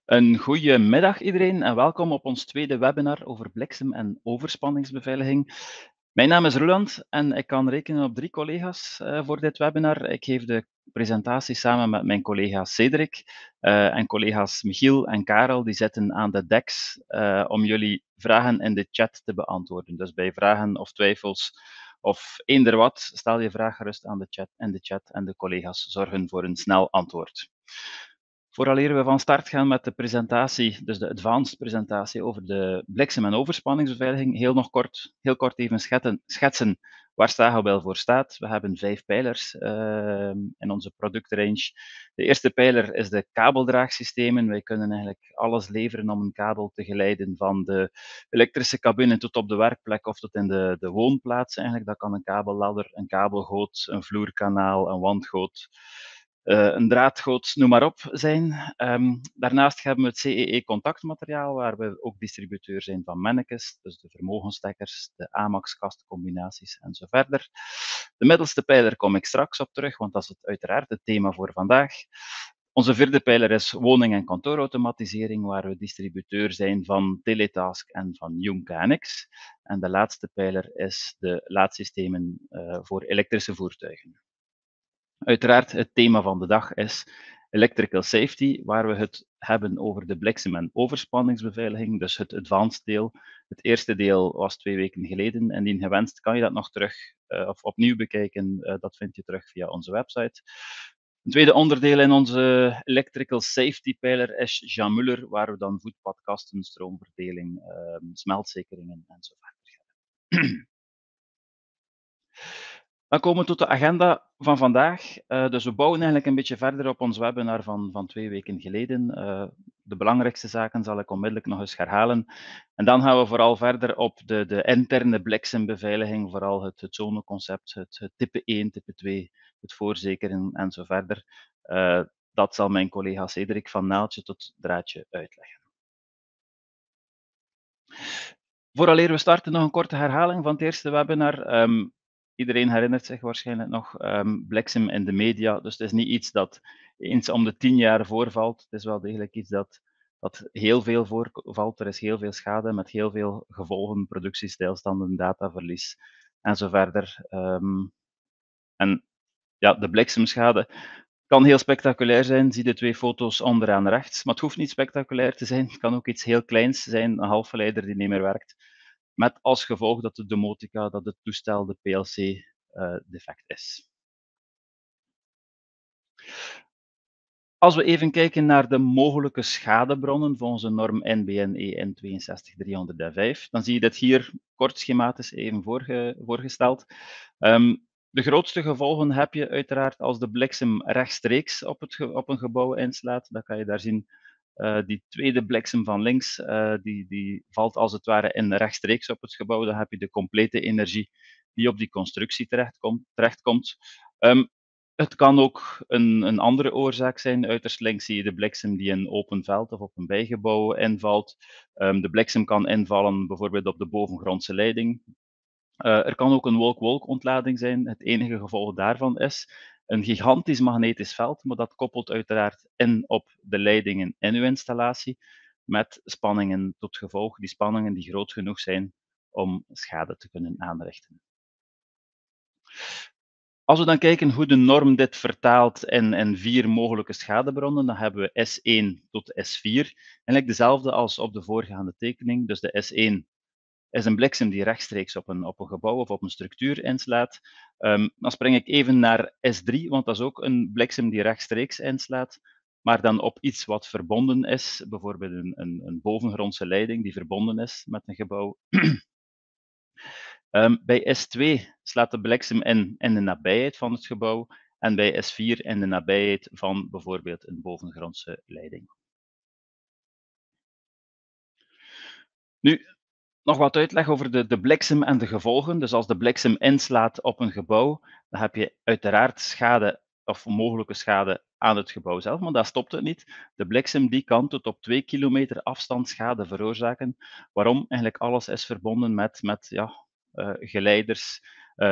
Een goede middag iedereen en welkom op ons tweede webinar over bliksem- en overspanningsbeveiliging. Mijn naam is Roland en ik kan rekenen op 3 collega's voor dit webinar. Ik geef de presentatie samen met mijn collega Cedric en collega's Michiel en Karel, die zitten aan de decks om jullie vragen in de chat te beantwoorden. Dus bij vragen of twijfels of eender wat, stel je vraag gerust aan in de chat en de collega's zorgen voor een snel antwoord. Vooraleer we van start gaan met de presentatie, dus de advanced presentatie over de bliksem- en overspanningsbeveiliging, heel kort even schetsen waar Stagobel voor staat. We hebben 5 pijlers in onze productrange. De eerste pijler is de kabeldraagsystemen. Wij kunnen eigenlijk alles leveren om een kabel te geleiden van de elektrische cabine tot op de werkplek of tot in de woonplaats. Eigenlijk. Dat kan een kabelladder, een kabelgoot, een vloerkanaal, een wandgoot, een draadgoot, noem maar op, zijn. Daarnaast hebben we het CEE-contactmateriaal, waar we ook distributeur zijn van mannekes, dus de vermogenstekkers, de AMAX-kastcombinaties en zo verder. De middelste pijler kom ik straks op terug, want dat is uiteraard het thema voor vandaag. Onze vierde pijler is woning- en kantoorautomatisering, waar we distributeur zijn van Teletask en van Young-KNX. En de laatste pijler is de laadsystemen voor elektrische voertuigen. Uiteraard, het thema van de dag is electrical safety, waar we het hebben over de bliksem- en overspanningsbeveiliging, dus het advanced deel. Het eerste deel was 2 weken geleden. Indien gewenst kan je dat nog terug of opnieuw bekijken. Dat vind je terug via onze website. Een tweede onderdeel in onze electrical safety pijler is Jean Muller, waar we dan voetpadkasten, stroomverdeling, smeltzekeringen enzovoort hebben. Dan komen we tot de agenda van vandaag. Dus we bouwen eigenlijk een beetje verder op ons webinar van 2 weken geleden. De belangrijkste zaken zal ik onmiddellijk nog eens herhalen. En dan gaan we vooral verder op de interne bliksembeveiliging, vooral het zoneconcept, het type 1, type 2, het voorzekeren en zo verder. Dat zal mijn collega Cedric van naaldje tot draadje uitleggen. Vooraleer we starten, nog een korte herhaling van het eerste webinar. Iedereen herinnert zich waarschijnlijk nog bliksem in de media. Dus het is niet iets dat eens om de 10 jaar voorvalt. Het is wel degelijk iets dat heel veel voorvalt. Er is heel veel schade met heel veel gevolgen, productiestilstanden, dataverlies en zo verder. En ja, de bliksemschade kan heel spectaculair zijn. Zie de 2 foto's onderaan rechts. Maar het hoeft niet spectaculair te zijn. Het kan ook iets heel kleins zijn, een halfgeleider die niet meer werkt. Met als gevolg dat de domotica, dat het toestel, de PLC, defect is. Als we even kijken naar de mogelijke schadebronnen volgens de norm NBN EN 62305, dan zie je dit hier kort schematisch even voorgesteld. De grootste gevolgen heb je uiteraard als de bliksem rechtstreeks op een gebouw inslaat. Dan kan je daar zien, die tweede bliksem van links, die valt als het ware in rechtstreeks op het gebouw. Dan heb je de complete energie die op die constructie terechtkomt. Het kan ook een andere oorzaak zijn. Uiterst links zie je de bliksem die in open veld of op een bijgebouw invalt. De bliksem kan invallen bijvoorbeeld op de bovengrondse leiding. Er kan ook een wolk-wolk ontlading zijn. Het enige gevolg daarvan is een gigantisch magnetisch veld, maar dat koppelt uiteraard in op de leidingen in uw installatie, met spanningen tot gevolg, die spanningen die groot genoeg zijn om schade te kunnen aanrichten. Als we dan kijken hoe de norm dit vertaalt in 4 mogelijke schadebronnen, dan hebben we S1 tot S4. Eigenlijk dezelfde als op de voorgaande tekening. Dus de S1 is een bliksem die rechtstreeks op een gebouw of op een structuur inslaat. Dan spring ik even naar S3, want dat is ook een bliksem die rechtstreeks inslaat, maar dan op iets wat verbonden is, bijvoorbeeld een bovengrondse leiding die verbonden is met een gebouw. Bij S2 slaat de bliksem in de nabijheid van het gebouw en bij S4 in de nabijheid van bijvoorbeeld een bovengrondse leiding. Nu, nog wat uitleg over de bliksem en de gevolgen. Dus als de bliksem inslaat op een gebouw, dan heb je uiteraard schade of mogelijke schade aan het gebouw zelf, maar daar stopt het niet. De bliksem die kan tot op 2 kilometer afstand schade veroorzaken. Waarom? Eigenlijk alles is verbonden met geleiders,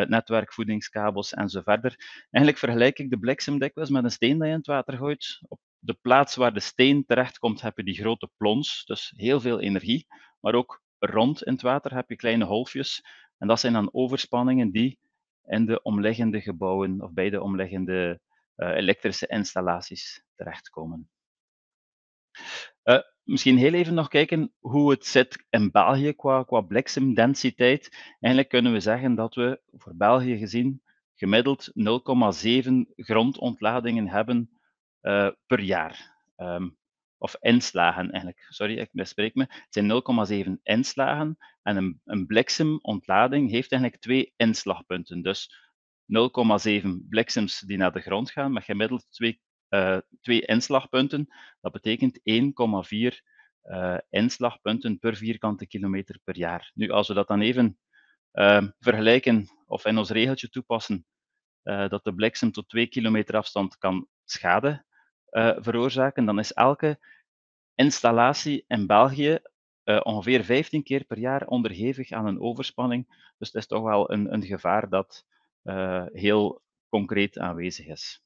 netwerkvoedingskabels en zo verder. Eigenlijk vergelijk ik de bliksem dikwijls met een steen dat je in het water gooit. Op de plaats waar de steen terechtkomt, heb je die grote plons, dus heel veel energie. Maar ook rond in het water heb je kleine golfjes. En dat zijn dan overspanningen die in de omliggende gebouwen of bij de omliggende elektrische installaties terechtkomen. Misschien heel even nog kijken hoe het zit in België qua bliksemdensiteit. Eigenlijk kunnen we zeggen dat we voor België gezien gemiddeld 0,7 grondontladingen hebben per jaar. Of inslagen eigenlijk. Sorry, ik misspreek me. Het zijn 0,7 inslagen en een bliksemontlading heeft eigenlijk 2 inslagpunten. Dus 0,7 bliksems die naar de grond gaan met gemiddeld 2 inslagpunten. Dat betekent 1,4 inslagpunten per vierkante kilometer per jaar. Nu, als we dat dan even vergelijken of in ons regeltje toepassen, dat de bliksem tot 2 kilometer afstand kan schade veroorzaken, dan is elke installatie in België ongeveer 15 keer per jaar onderhevig aan een overspanning. Dus het is toch wel een gevaar dat heel concreet aanwezig is.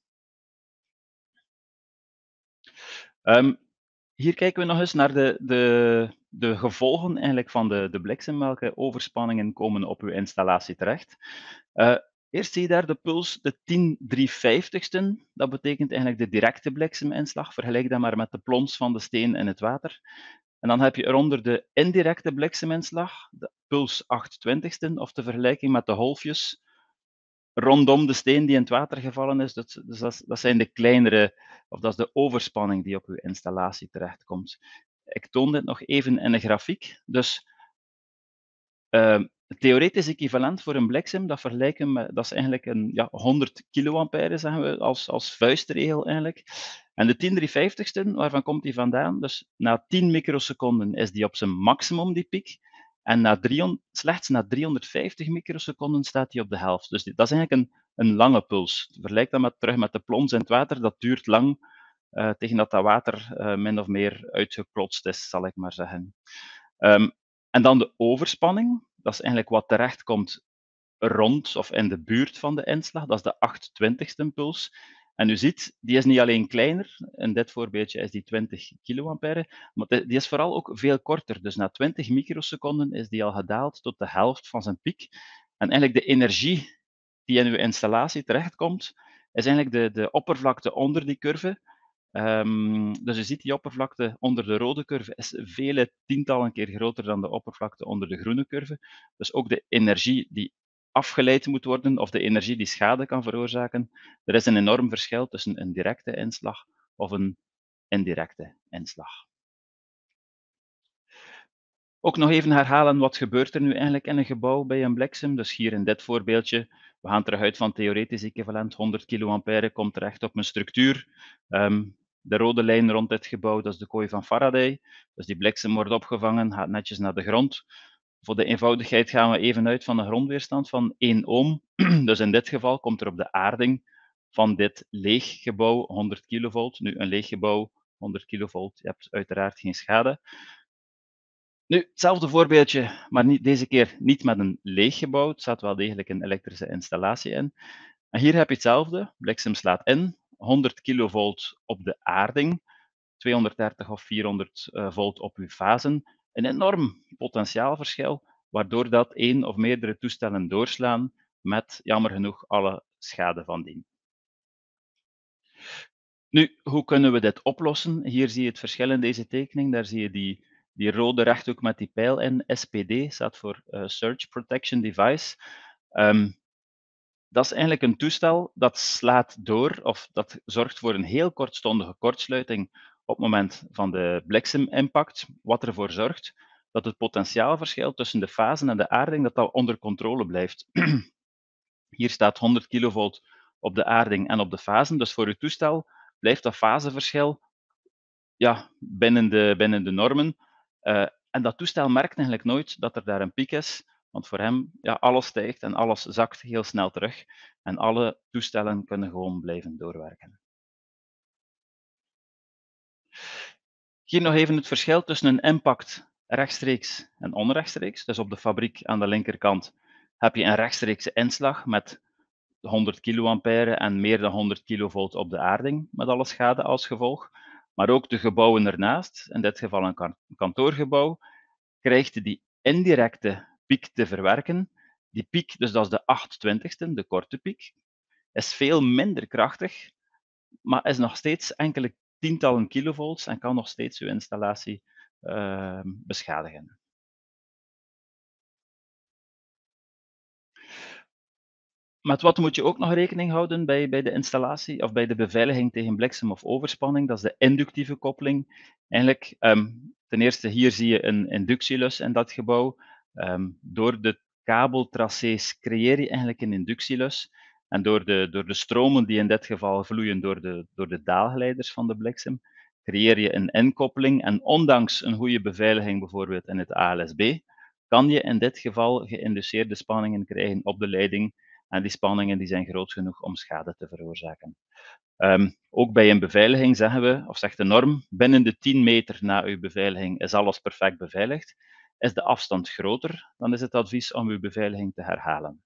Hier kijken we nog eens naar de gevolgen eigenlijk van de bliksem. Welke overspanningen komen op uw installatie terecht? Eerst zie je daar de puls, de 10 350ste. Dat betekent eigenlijk de directe blikseminslag. Vergelijk dat maar met de plons van de steen in het water. En dan heb je eronder de indirecte blikseminslag, de puls 820ste, of de vergelijking met de golfjes rondom de steen die in het water gevallen is. Dus dat zijn de kleinere, of dat is de overspanning die op uw installatie terechtkomt. Ik toon dit nog even in een grafiek. Dus het theoretisch equivalent voor een bliksem, dat vergelijken met, dat is eigenlijk een 100 kiloampère, zeggen we, als vuistregel eigenlijk. En de 10 350ste, waarvan komt die vandaan? Dus na 10 microseconden is die op zijn maximum, die piek. En slechts na 350 microseconden staat die op de helft. Dus dat is eigenlijk een lange puls. Vergelijk dat terug met de plons in het water, dat duurt lang tegen dat water min of meer uitgeklotst is, zal ik maar zeggen. En dan de overspanning, dat is eigenlijk wat terechtkomt rond of in de buurt van de inslag, dat is de 820ste puls. En u ziet, die is niet alleen kleiner, in dit voorbeeldje is die 20 kiloampère, maar die is vooral ook veel korter. Dus na 20 microseconden is die al gedaald tot de helft van zijn piek. En eigenlijk de energie die in uw installatie terechtkomt, is eigenlijk de oppervlakte onder die curve. Dus je ziet die oppervlakte onder de rode curve is vele tientallen keer groter dan de oppervlakte onder de groene curve. Dus ook de energie die afgeleid moet worden of de energie die schade kan veroorzaken, er is een enorm verschil tussen een directe inslag of een indirecte inslag. Ook nog even herhalen, wat gebeurt er nu eigenlijk in een gebouw bij een bliksem? Dus hier in dit voorbeeldje, we gaan terug uit van theoretisch equivalent, 100 kiloampère komt terecht op een structuur. De rode lijn rond dit gebouw, dat is de kooi van Faraday. Dus die bliksem wordt opgevangen, gaat netjes naar de grond. Voor de eenvoudigheid gaan we even uit van een grondweerstand van 1 ohm. Dus in dit geval komt er op de aarding van dit leeg gebouw 100 kilovolt. Nu, een leeg gebouw, 100 kilovolt, je hebt uiteraard geen schade. Nu, hetzelfde voorbeeldje, maar deze keer niet met een leeg gebouw. Het staat wel degelijk een elektrische installatie in. En hier heb je hetzelfde. Bliksem slaat in, 100 kilovolt op de aarding, 230 of 400 volt op uw fasen. Een enorm potentiaalverschil, waardoor dat één of meerdere toestellen doorslaan met, jammer genoeg, alle schade van dien. Nu, hoe kunnen we dit oplossen? Hier zie je het verschil in deze tekening. Daar zie je die rode rechthoek met die pijl in. SPD staat voor Surge Protection Device. Dat is eigenlijk een toestel dat slaat door, of dat zorgt voor een heel kortstondige kortsluiting op het moment van de bliksemimpact, wat ervoor zorgt dat het potentiaalverschil tussen de fasen en de aarding dat onder controle blijft. Hier staat 100 kilovolt op de aarding en op de fasen, dus voor uw toestel blijft dat faseverschil binnen de normen. En dat toestel merkt eigenlijk nooit dat er daar een piek is, want voor hem, alles stijgt en alles zakt heel snel terug. En alle toestellen kunnen gewoon blijven doorwerken. Hier nog even het verschil tussen een impact rechtstreeks en onrechtstreeks. Dus op de fabriek aan de linkerkant heb je een rechtstreekse inslag met 100 kiloampère en meer dan 100 kilovolt op de aarding, met alle schade als gevolg. Maar ook de gebouwen ernaast, in dit geval een kantoorgebouw, krijgt die indirecte piek te verwerken. Die piek, dus dat is de 8/20ste, de korte piek, is veel minder krachtig, maar is nog steeds enkele tientallen kilovolts en kan nog steeds uw installatie beschadigen. Met wat moet je ook nog rekening houden bij de installatie of bij de beveiliging tegen bliksem of overspanning? Dat is de inductieve koppeling. Eigenlijk, ten eerste, hier zie je een inductielus in dat gebouw. Door de kabeltracés creëer je eigenlijk een inductielus. En door de stromen die in dit geval vloeien door de daalgeleiders van de bliksem, creëer je een inkoppeling. En ondanks een goede beveiliging, bijvoorbeeld in het ALSB, kan je in dit geval geïnduceerde spanningen krijgen op de leiding en die spanningen die zijn groot genoeg om schade te veroorzaken. Ook bij een beveiliging zeggen we, of zegt de norm, binnen de 10 meter na uw beveiliging is alles perfect beveiligd. Is de afstand groter, dan is het advies om uw beveiliging te herhalen.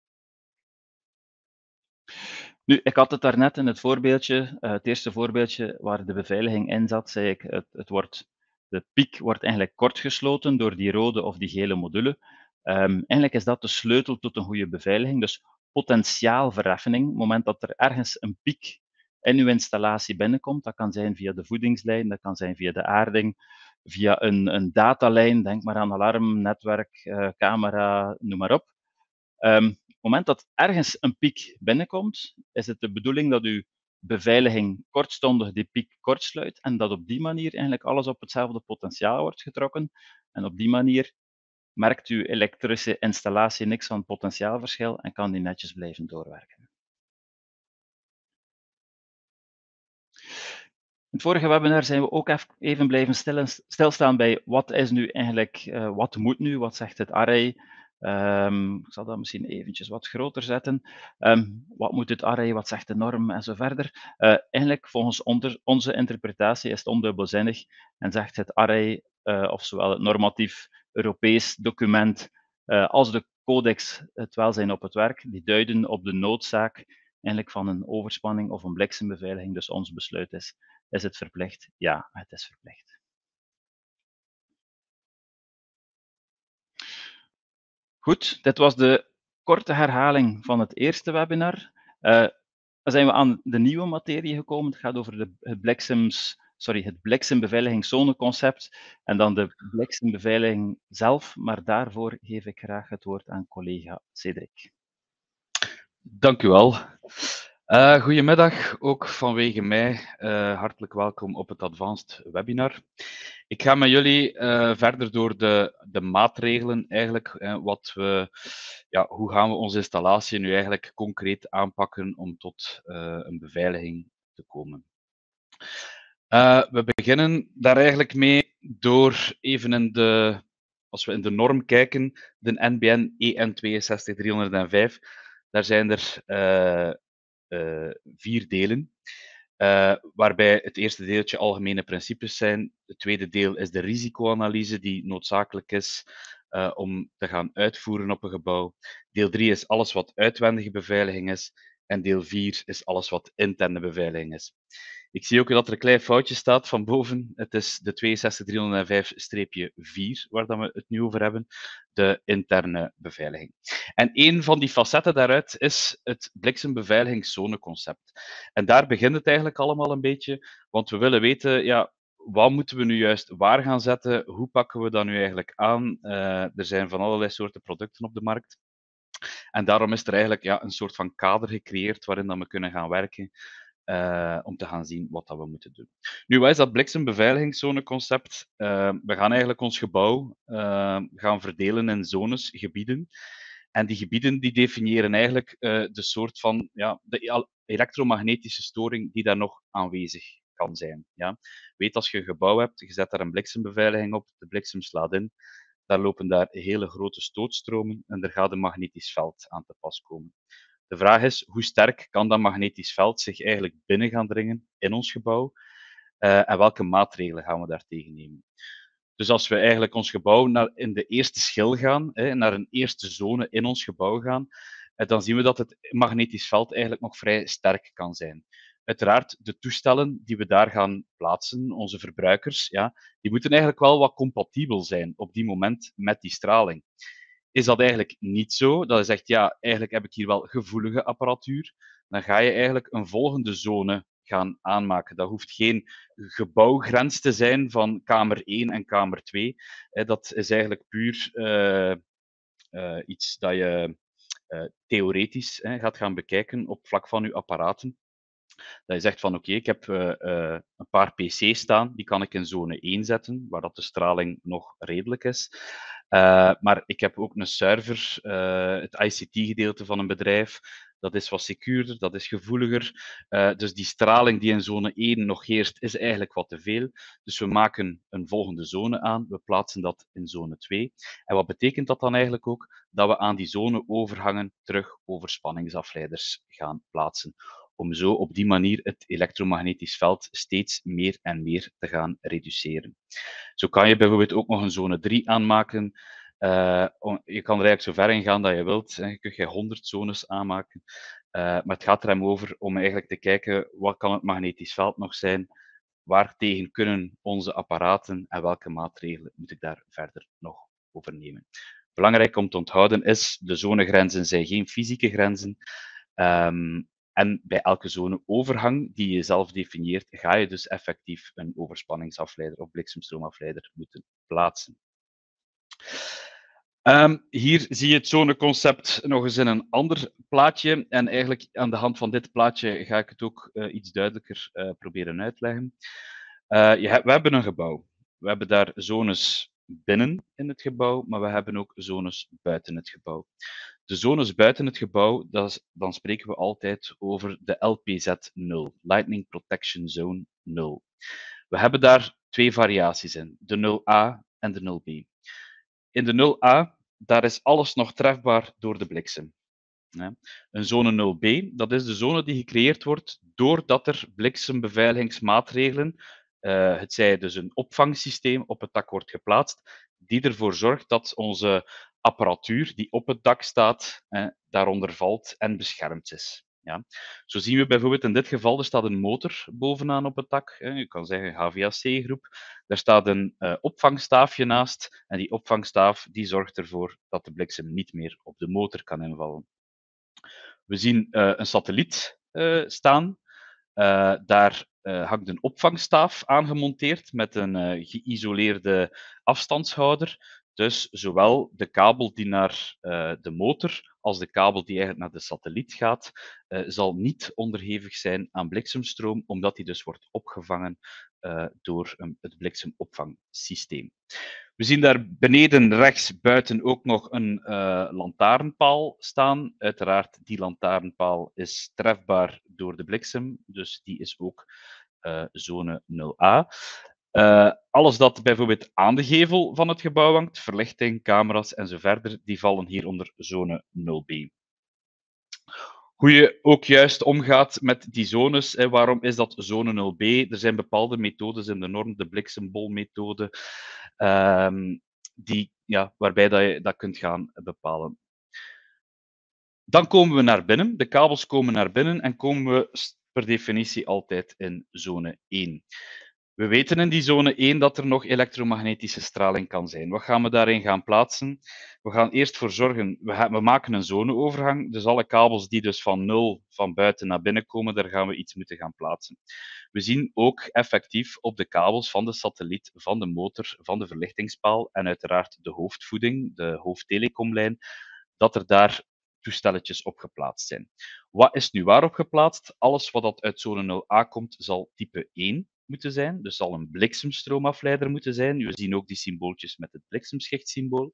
Nu, ik had het daarnet in het voorbeeldje, het eerste voorbeeldje waar de beveiliging in zat, zei ik, de piek wordt eigenlijk kortgesloten door die rode of die gele module. Eigenlijk is dat de sleutel tot een goede beveiliging. Dus potentiaalverheffening, op het moment dat er ergens een piek in uw installatie binnenkomt, dat kan zijn via de voedingslijn, dat kan zijn via de aarding, via een datalijn, denk maar aan alarm, netwerk, camera, noem maar op. Op het moment dat ergens een piek binnenkomt, is het de bedoeling dat uw beveiliging kortstondig die piek kortsluit en dat op die manier eigenlijk alles op hetzelfde potentiaal wordt getrokken. En op die manier merkt uw elektrische installatie niks van potentiaalverschil en kan die netjes blijven doorwerken. In het vorige webinar zijn we ook even blijven stilstaan bij wat is nu eigenlijk, wat moet nu, wat zegt het array. Ik zal dat misschien eventjes wat groter zetten. Wat moet het array, wat zegt de norm en zo verder. Eigenlijk volgens onze interpretatie is het ondubbelzinnig en zegt het array, of zowel het normatief Europees document als de codex het welzijn op het werk, die duiden op de noodzaak eigenlijk van een overspanning of een bliksembeveiliging. Dus ons besluit is het verplicht? Ja, het is verplicht. Goed, dit was de korte herhaling van het eerste webinar. Dan zijn we aan de nieuwe materie gekomen. Het gaat over het bliksembeveiligingszoneconcept en dan de bliksembeveiliging zelf, maar daarvoor geef ik graag het woord aan collega Cedric. Dank u wel. Goedemiddag, ook vanwege mij. Hartelijk welkom op het Advanced Webinar. Ik ga met jullie verder door de maatregelen eigenlijk. Hoe gaan we onze installatie nu eigenlijk concreet aanpakken om tot een beveiliging te komen. We beginnen daar eigenlijk mee door even als we in de norm kijken, de NBN EN 62305. Daar zijn er 4 delen, waarbij het eerste deeltje algemene principes zijn. Het tweede deel is de risicoanalyse die noodzakelijk is om te gaan uitvoeren op een gebouw. Deel 3 is alles wat uitwendige beveiliging is. En deel 4 is alles wat interne beveiliging is. Ik zie ook dat er een klein foutje staat van boven. Het is de 62305-4 waar we het nu over hebben, de interne beveiliging. En een van die facetten daaruit is het bliksembeveiligingszoneconcept. En daar begint het eigenlijk allemaal een beetje, want we willen weten, ja, wat moeten we nu juist waar gaan zetten? Hoe pakken we dat nu eigenlijk aan? Er zijn van allerlei soorten producten op de markt. En daarom is er eigenlijk een soort van kader gecreëerd waarin dat we kunnen gaan werken om te gaan zien wat dat we moeten doen. Nu, wat is dat bliksembeveiligingszoneconcept? We gaan eigenlijk ons gebouw gaan verdelen in zones, gebieden. En die gebieden die definiëren eigenlijk de soort van de elektromagnetische storing die daar nog aanwezig kan zijn. Ja? Weet, als je een gebouw hebt, je zet daar een bliksembeveiliging op, de bliksem slaat in, daar lopen daar hele grote stootstromen en er gaat een magnetisch veld aan te pas komen. De vraag is, hoe sterk kan dat magnetisch veld zich eigenlijk binnen gaan dringen in ons gebouw en welke maatregelen gaan we daartegen nemen? Dus als we eigenlijk ons gebouw in de eerste schil gaan, naar een eerste zone in ons gebouw gaan, dan zien we dat het magnetisch veld eigenlijk nog vrij sterk kan zijn. Uiteraard, de toestellen die we daar gaan plaatsen, onze verbruikers, ja, die moeten eigenlijk wel wat compatibel zijn op die moment met die straling. Is dat eigenlijk niet zo, dat je zegt, ja, eigenlijk heb ik hier wel gevoelige apparatuur, dan ga je eigenlijk een volgende zone gaan aanmaken. Dat hoeft geen gebouwgrens te zijn van kamer 1 en kamer 2. Dat is eigenlijk puur iets dat je theoretisch gaat gaan bekijken op vlak van je apparaten. Dat je zegt van oké, ik heb een paar PC's staan, die kan ik in zone 1 zetten, waar dat de straling nog redelijk is. Maar ik heb ook een server, het ICT-gedeelte van een bedrijf, dat is wat secuurder, dat is gevoeliger. Dus die straling die in zone 1 nog heerst, is eigenlijk wat te veel. Dus we maken een volgende zone aan, we plaatsen dat in zone 2. En wat betekent dat dan eigenlijk ook? Dat we aan die zoneovergangen terug overspanningsafleiders gaan plaatsen, om zo op die manier het elektromagnetisch veld steeds meer en meer te gaan reduceren. Zo kan je bijvoorbeeld ook nog een zone 3 aanmaken. Je kan er eigenlijk zo ver in gaan dat je wilt. Je kunt 100 zones aanmaken. Maar het gaat er hem over om eigenlijk te kijken wat kan het magnetisch veld nog zijn, waartegen kunnen onze apparaten en welke maatregelen moet ik daar verder nog over nemen. Belangrijk om te onthouden is, de zonegrenzen zijn geen fysieke grenzen. En bij elke zoneovergang die je zelf definieert, ga je dus effectief een overspanningsafleider of bliksemstroomafleider moeten plaatsen. Hier zie je het zoneconcept nog eens in een ander plaatje. En eigenlijk aan de hand van dit plaatje ga ik het ook iets duidelijker proberen uitleggen. We hebben een gebouw. We hebben daar zones binnen in het gebouw, maar we hebben ook zones buiten het gebouw. De zones buiten het gebouw, dan spreken we altijd over de LPZ 0, Lightning Protection Zone 0. We hebben daar twee variaties in, de 0A en de 0B. In de 0A, daar is alles nog trefbaar door de bliksem. Een zone 0B, dat is de zone die gecreëerd wordt doordat er bliksembeveiligingsmaatregelen, het zij dus een opvangsysteem op het dak wordt geplaatst, die ervoor zorgt dat onze apparatuur die op het dak staat, daaronder valt en beschermd is. Ja. Zo zien we bijvoorbeeld in dit geval, er staat een motor bovenaan op het dak. Je kan zeggen HVAC-groep. Daar staat een opvangstaafje naast en die opvangstaaf die zorgt ervoor dat de bliksem niet meer op de motor kan invallen. We zien een satelliet staan. Daar hangt een opvangstaaf aan gemonteerd met een geïsoleerde afstandshouder. Dus zowel de kabel die naar de motor als de kabel die eigenlijk naar de satelliet gaat, zal niet onderhevig zijn aan bliksemstroom, omdat die dus wordt opgevangen door het bliksemopvangsysteem. We zien daar beneden rechts buiten ook nog een lantaarnpaal staan. Uiteraard, die lantaarnpaal is trefbaar door de bliksem, dus die is ook zone 0A. Alles dat bijvoorbeeld aan de gevel van het gebouw hangt, verlichting, camera's en zo verder, die vallen hier onder zone 0B. Hoe je ook juist omgaat met die zones. Waarom is dat zone 0B? Er zijn bepaalde methodes in de norm, de bliksembolmethode, waarbij dat je dat kunt gaan bepalen. Dan komen we naar binnen. De kabels komen naar binnen en komen we per definitie altijd in zone 1. We weten in die zone 1 dat er nog elektromagnetische straling kan zijn. Wat gaan we daarin gaan plaatsen? We gaan eerst voor zorgen, we maken een zoneovergang, dus alle kabels die dus van 0 van buiten naar binnen komen, daar gaan we iets moeten gaan plaatsen. We zien ook effectief op de kabels van de satelliet, van de motor, van de verlichtingspaal en uiteraard de hoofdvoeding, de hoofdtelecomlijn, dat er daar toestelletjes op geplaatst zijn. Wat is nu waarop geplaatst? Alles wat uit zone 0A komt, zal type 1 moeten zijn, dus zal een bliksemstroomafleider moeten zijn. We zien ook die symbooltjes met het bliksemschichtsymbool.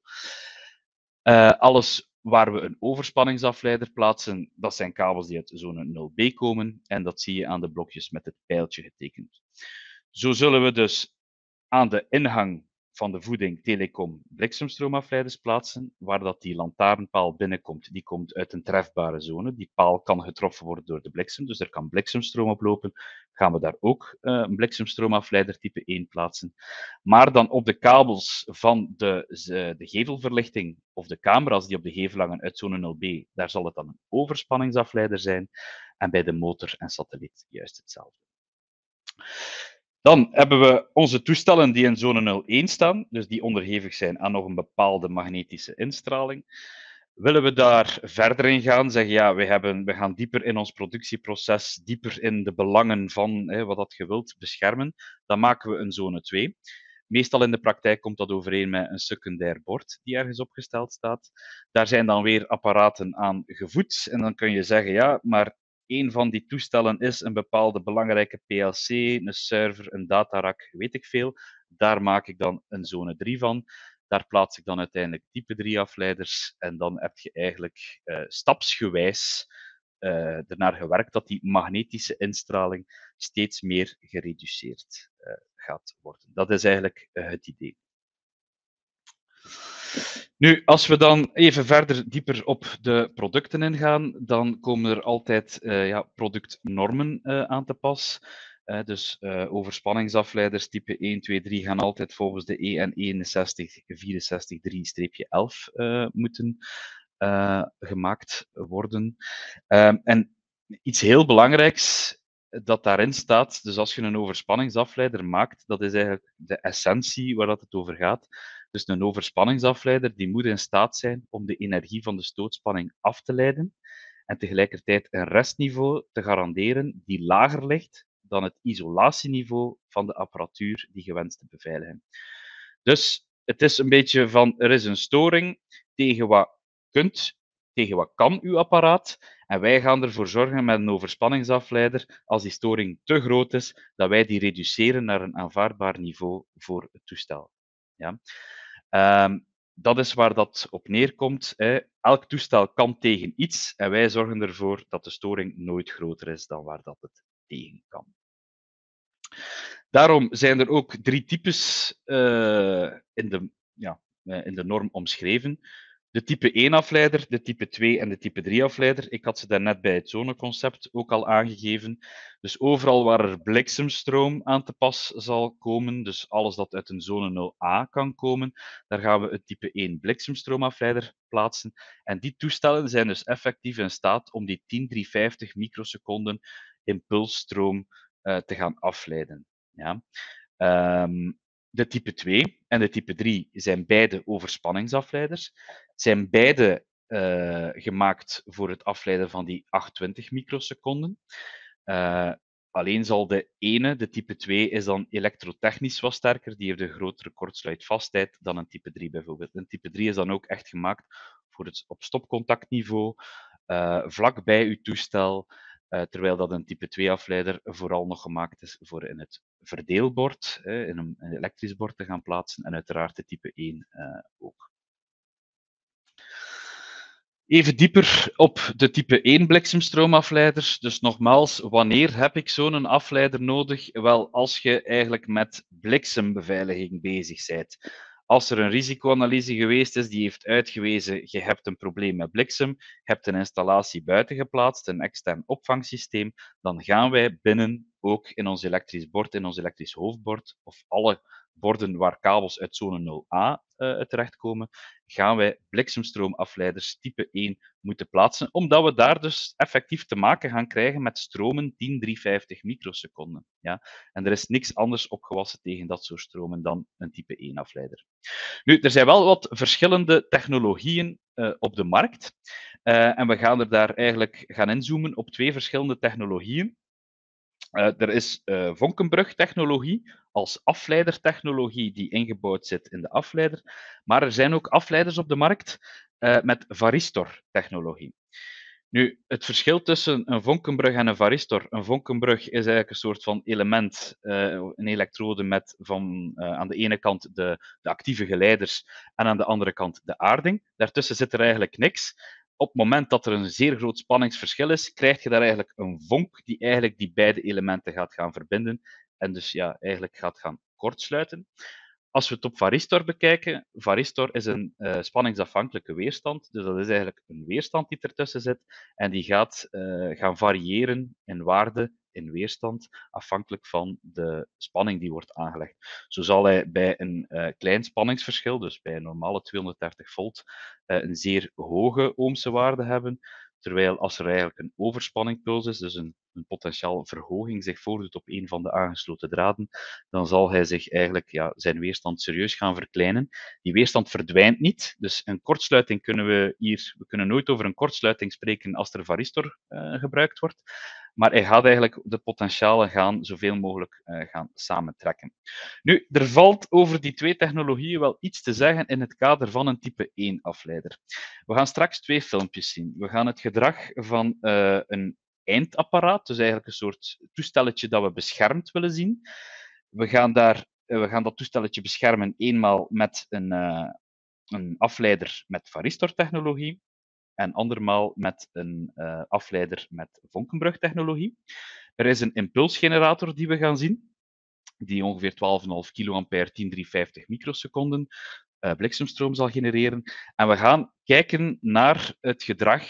Alles waar we een overspanningsafleider plaatsen, dat zijn kabels die uit zone 0B komen en dat zie je aan de blokjes met het pijltje getekend. Zo zullen we dus aan de ingang van de voeding, telecom, bliksemstroomafleiders plaatsen, waar dat die lantaarnpaal binnenkomt. Die komt uit een trefbare zone. Die paal kan getroffen worden door de bliksem, dus er kan bliksemstroom oplopen. Gaan we daar ook een bliksemstroomafleider type 1 plaatsen. Maar dan op de kabels van de gevelverlichting of de camera's die op de gevel hangen uit zone 0B, daar zal het dan een overspanningsafleider zijn. En bij de motor en satelliet juist hetzelfde. Dan hebben we onze toestellen die in zone 01 staan, dus die onderhevig zijn aan nog een bepaalde magnetische instraling. Willen we daar verder in gaan, zeggen ja, we gaan dieper in ons productieproces, dieper in de belangen van wat dat je wilt beschermen, dan maken we een zone 2. Meestal in de praktijk komt dat overeen met een secundair bord die ergens opgesteld staat. Daar zijn dan weer apparaten aan gevoed en dan kun je zeggen ja, maar een van die toestellen is een bepaalde belangrijke PLC, een server, een datarak, weet ik veel. Daar maak ik dan een zone 3 van. Daar plaats ik dan uiteindelijk type 3 afleiders en dan heb je eigenlijk stapsgewijs ernaar gewerkt dat die magnetische instraling steeds meer gereduceerd gaat worden. Dat is eigenlijk het idee. Nu, als we dan even verder dieper op de producten ingaan, dan komen er altijd productnormen aan te pas. Dus overspanningsafleiders type 1, 2, 3 gaan altijd volgens de EN 61463-11 moeten gemaakt worden. En iets heel belangrijks dat daarin staat, dus als je een overspanningsafleider maakt, dat is eigenlijk de essentie waar dat het over gaat. Dus een overspanningsafleider die moet in staat zijn om de energie van de stootspanning af te leiden en tegelijkertijd een restniveau te garanderen die lager ligt dan het isolatieniveau van de apparatuur die je wenst te beveiligen. Dus het is een beetje van, er is een storing tegen wat kan uw apparaat, en wij gaan ervoor zorgen met een overspanningsafleider, als die storing te groot is, dat wij die reduceren naar een aanvaardbaar niveau voor het toestel. Ja. Dat is waar dat op neerkomt. Elk toestel kan tegen iets en wij zorgen ervoor dat de storing nooit groter is dan waar dat het tegen kan. Daarom zijn er ook 3 types in de norm omschreven. De type 1 afleider, de type 2 en de type 3 afleider. Ik had ze daarnet bij het zoneconcept ook al aangegeven. Dus overal waar er bliksemstroom aan te pas zal komen, dus alles dat uit een zone 0A kan komen, daar gaan we het type 1 bliksemstroomafleider plaatsen. En die toestellen zijn dus effectief in staat om die 10-350 microseconden impulsstroom te gaan afleiden. Ja. De type 2 en de type 3 zijn beide overspanningsafleiders. Zijn beide gemaakt voor het afleiden van die 820 microseconden. Alleen zal de ene, de type 2, is dan elektrotechnisch wat sterker. Die heeft een grotere kortsluitvastheid dan een type 3 bijvoorbeeld. Een type 3 is dan ook echt gemaakt voor het op stopcontactniveau, vlak bij uw toestel, terwijl dat een type 2 afleider vooral nog gemaakt is voor in het verdeelbord, in een elektrisch bord te gaan plaatsen, en uiteraard de type 1 ook. Even dieper op de type 1 bliksemstroomafleiders. Dus nogmaals, wanneer heb ik zo'n afleider nodig? Wel, als je eigenlijk met bliksembeveiliging bezig bent. Als er een risicoanalyse geweest is die heeft uitgewezen, je hebt een probleem met bliksem, je hebt een installatie buiten geplaatst, een extern opvangsysteem, dan gaan wij binnen ook in ons elektrisch bord, in ons elektrisch hoofdbord, of alle borden waar kabels uit zone 0A terechtkomen, gaan wij bliksemstroomafleiders type 1 moeten plaatsen, omdat we daar dus effectief te maken gaan krijgen met stromen 10-350 microseconden. Ja? En er is niks anders opgewassen tegen dat soort stromen dan een type 1 afleider. Nu, er zijn wel wat verschillende technologieën op de markt. En we gaan er daar eigenlijk gaan inzoomen op 2 verschillende technologieën. Er is Vonkenbrug-technologie als afleidertechnologie die ingebouwd zit in de afleider, maar er zijn ook afleiders op de markt met varistor-technologie. Nu, het verschil tussen een vonkenbrug en een varistor. Een vonkenbrug is eigenlijk een soort van element, een elektrode met aan de ene kant de actieve geleiders en aan de andere kant de aarding. Daartussen zit er eigenlijk niks. Op het moment dat er een zeer groot spanningsverschil is, krijg je daar eigenlijk een vonk die eigenlijk die beide elementen gaat gaan verbinden en dus ja, eigenlijk gaat gaan kortsluiten. Als we het op varistor bekijken, varistor is een spanningsafhankelijke weerstand. Dus dat is eigenlijk een weerstand die ertussen zit en die gaat gaan variëren in waarde, in weerstand, afhankelijk van de spanning die wordt aangelegd. Zo zal hij bij een klein spanningsverschil, dus bij een normale 230 volt, een zeer hoge ohmse waarde hebben. Terwijl als er eigenlijk een overspanningpuls is, dus een potentiaal verhoging zich voordoet op een van de aangesloten draden, dan zal hij zich eigenlijk zijn weerstand serieus gaan verkleinen. Die weerstand verdwijnt niet, dus een kortsluiting we kunnen nooit over een kortsluiting spreken als er varistor gebruikt wordt, maar hij gaat eigenlijk de potentialen gaan zoveel mogelijk gaan samentrekken. Nu, er valt over die twee technologieën wel iets te zeggen in het kader van een type 1 afleider. We gaan straks twee filmpjes zien. We gaan het gedrag van een eindapparaat, dus eigenlijk een soort toestelletje dat we beschermd willen zien. We gaan dat toestelletje beschermen eenmaal met een afleider met varistor-technologie en andermaal met een afleider met Vonkenbrug-technologie. Er is een impulsgenerator die we gaan zien, die ongeveer 12,5 kiloampère 10,350 microseconden bliksemstroom zal genereren. En we gaan kijken naar het gedrag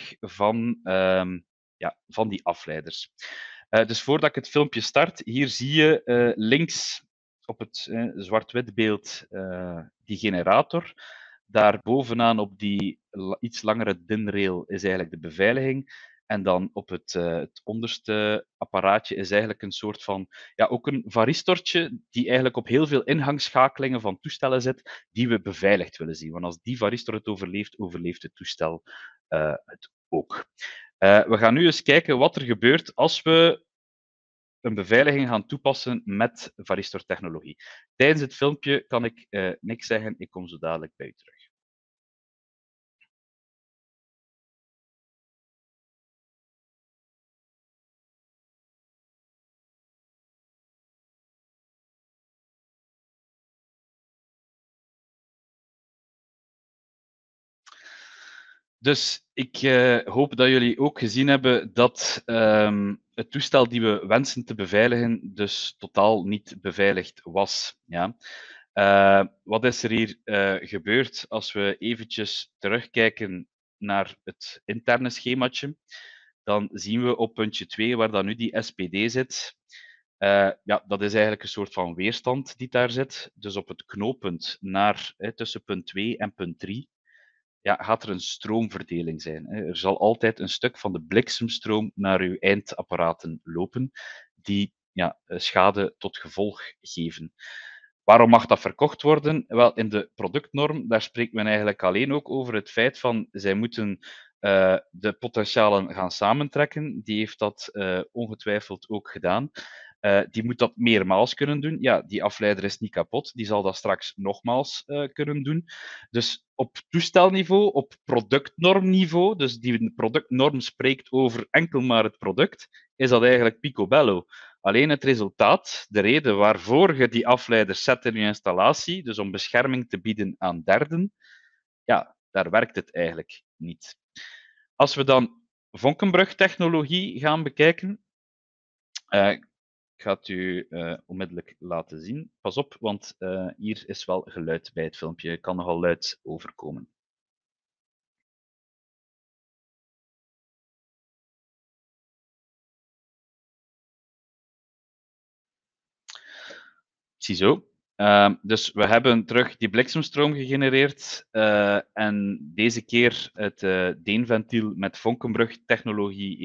van die afleiders. Dus voordat ik het filmpje start, hier zie je links op het zwart-wit beeld die generator. Daar bovenaan op die iets langere DIN-rail is eigenlijk de beveiliging. En dan op het onderste apparaatje is eigenlijk een soort van, ook een varistortje die eigenlijk op heel veel ingangsschakelingen van toestellen zit, die we beveiligd willen zien. Want als die varistor het overleeft, overleeft het toestel het ook. We gaan nu eens kijken wat er gebeurt als we een beveiliging gaan toepassen met varistor-technologie. Tijdens het filmpje kan ik niks zeggen, ik kom zo dadelijk bij u terug. Dus ik hoop dat jullie ook gezien hebben dat het toestel die we wensen te beveiligen dus totaal niet beveiligd was. Ja. Wat is er hier gebeurd als we eventjes terugkijken naar het interne schemaatje? Dan zien we op puntje 2, waar dan nu die SPD zit, dat is eigenlijk een soort van weerstand die daar zit. Dus op het knooppunt tussen punt 2 en punt 3 gaat er een stroomverdeling zijn. Er zal altijd een stuk van de bliksemstroom naar uw eindapparaten lopen, die schade tot gevolg geven. Waarom mag dat verkocht worden? Wel, in de productnorm, daar spreekt men eigenlijk alleen ook over het feit van, zij moeten de potentialen gaan samentrekken. Die heeft dat ongetwijfeld ook gedaan. Die moet dat meermaals kunnen doen. Ja, die afleider is niet kapot. Die zal dat straks nogmaals kunnen doen. Dus op toestelniveau, op productnormniveau, dus die productnorm spreekt over enkel maar het product, is dat eigenlijk picobello. Alleen het resultaat, de reden waarvoor je die afleiders zet in je installatie, dus om bescherming te bieden aan derden, daar werkt het eigenlijk niet. Als we dan Vonkenbrug-technologie gaan bekijken, ik ga het u onmiddellijk laten zien. Pas op, want hier is wel geluid bij het filmpje. Het kan nogal luid overkomen. Ziezo. Dus we hebben terug die bliksemstroom gegenereerd en deze keer het deenventiel met Vonkenbrug-technologie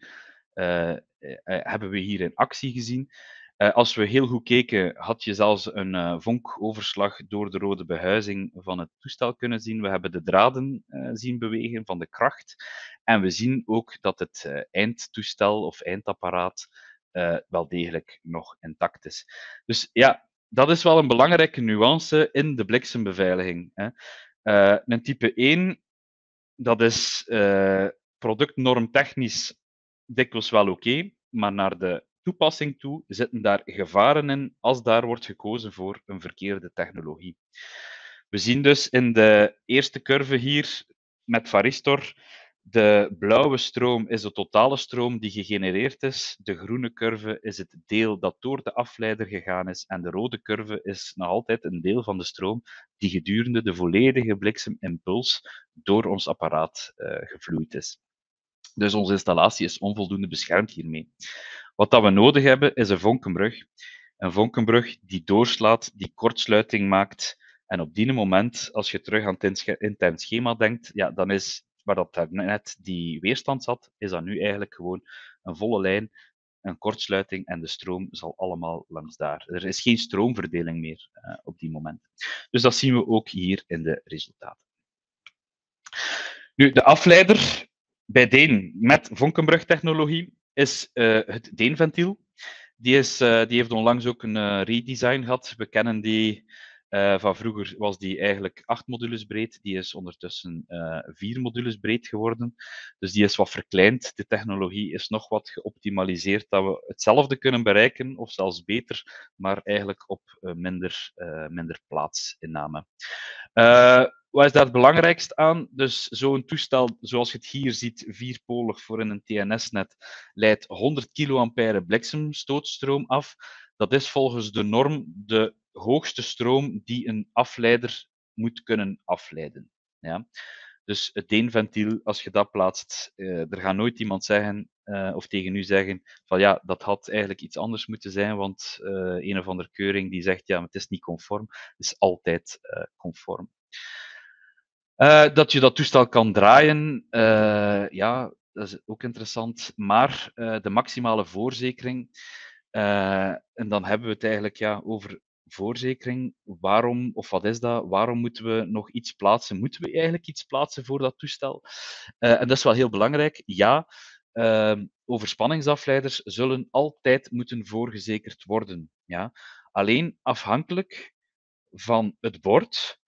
hebben we hier in actie gezien. Als we heel goed keken, had je zelfs een vonkoverslag door de rode behuizing van het toestel kunnen zien. We hebben de draden zien bewegen van de kracht. En we zien ook dat het eindtoestel of eindapparaat wel degelijk nog intact is. Dus ja, dat is wel een belangrijke nuance in de bliksembeveiliging. Een type 1, dat is productnormtechnisch dikwijls wel oké, maar naar de toepassing toe zitten daar gevaren in als daar wordt gekozen voor een verkeerde technologie. We zien dus in de eerste curve hier met varistor De blauwe stroom is de totale stroom die gegenereerd is. De groene curve is het deel dat door de afleider gegaan is. En de rode curve is nog altijd een deel van de stroom die gedurende de volledige bliksemimpuls door ons apparaat gevloeid is. Dus onze installatie is onvoldoende beschermd hiermee. Wat dat we nodig hebben, is een vonkenbrug. Een vonkenbrug die doorslaat, die kortsluiting maakt. En op die moment, als je terug aan het intern schema denkt, ja, dan is waar dat daar net die weerstand zat, is dat nu eigenlijk gewoon een volle lijn, een kortsluiting en de stroom zal allemaal langs daar. Er is geen stroomverdeling meer op die moment. Dus dat zien we ook hier in de resultaten. Nu, de afleider bij Deen met vonkenbrugtechnologie is het Deen-ventiel. Die heeft onlangs ook een redesign gehad. We kennen die van vroeger, was die eigenlijk 8 modules breed. Die is ondertussen 4 modules breed geworden. Dus die is wat verkleind. De technologie is nog wat geoptimaliseerd dat we hetzelfde kunnen bereiken, of zelfs beter, maar eigenlijk op minder plaatsinname. Wat is daar het belangrijkste aan? Dus zo'n toestel, zoals je het hier ziet, vierpolig voor in een TNS-net, leidt 100 kA bliksemstootstroom af. Dat is volgens de norm de hoogste stroom die een afleider moet kunnen afleiden. Ja? Dus het Deen-ventiel, als je dat plaatst, er gaat nooit iemand zeggen of tegen u zeggen van ja, dat had eigenlijk iets anders moeten zijn, want een of andere keuring die zegt ja, het is niet conform. Het is altijd conform. Dat je dat toestel kan draaien, ja, dat is ook interessant. Maar de maximale voorzekering, en dan hebben we het eigenlijk ja, over voorzekering. Waarom, of wat is dat? Waarom moeten we nog iets plaatsen? Moeten we eigenlijk iets plaatsen voor dat toestel? En dat is wel heel belangrijk. Ja, overspanningsafleiders zullen altijd moeten voorgezekerd worden. Ja? Alleen afhankelijk van het bord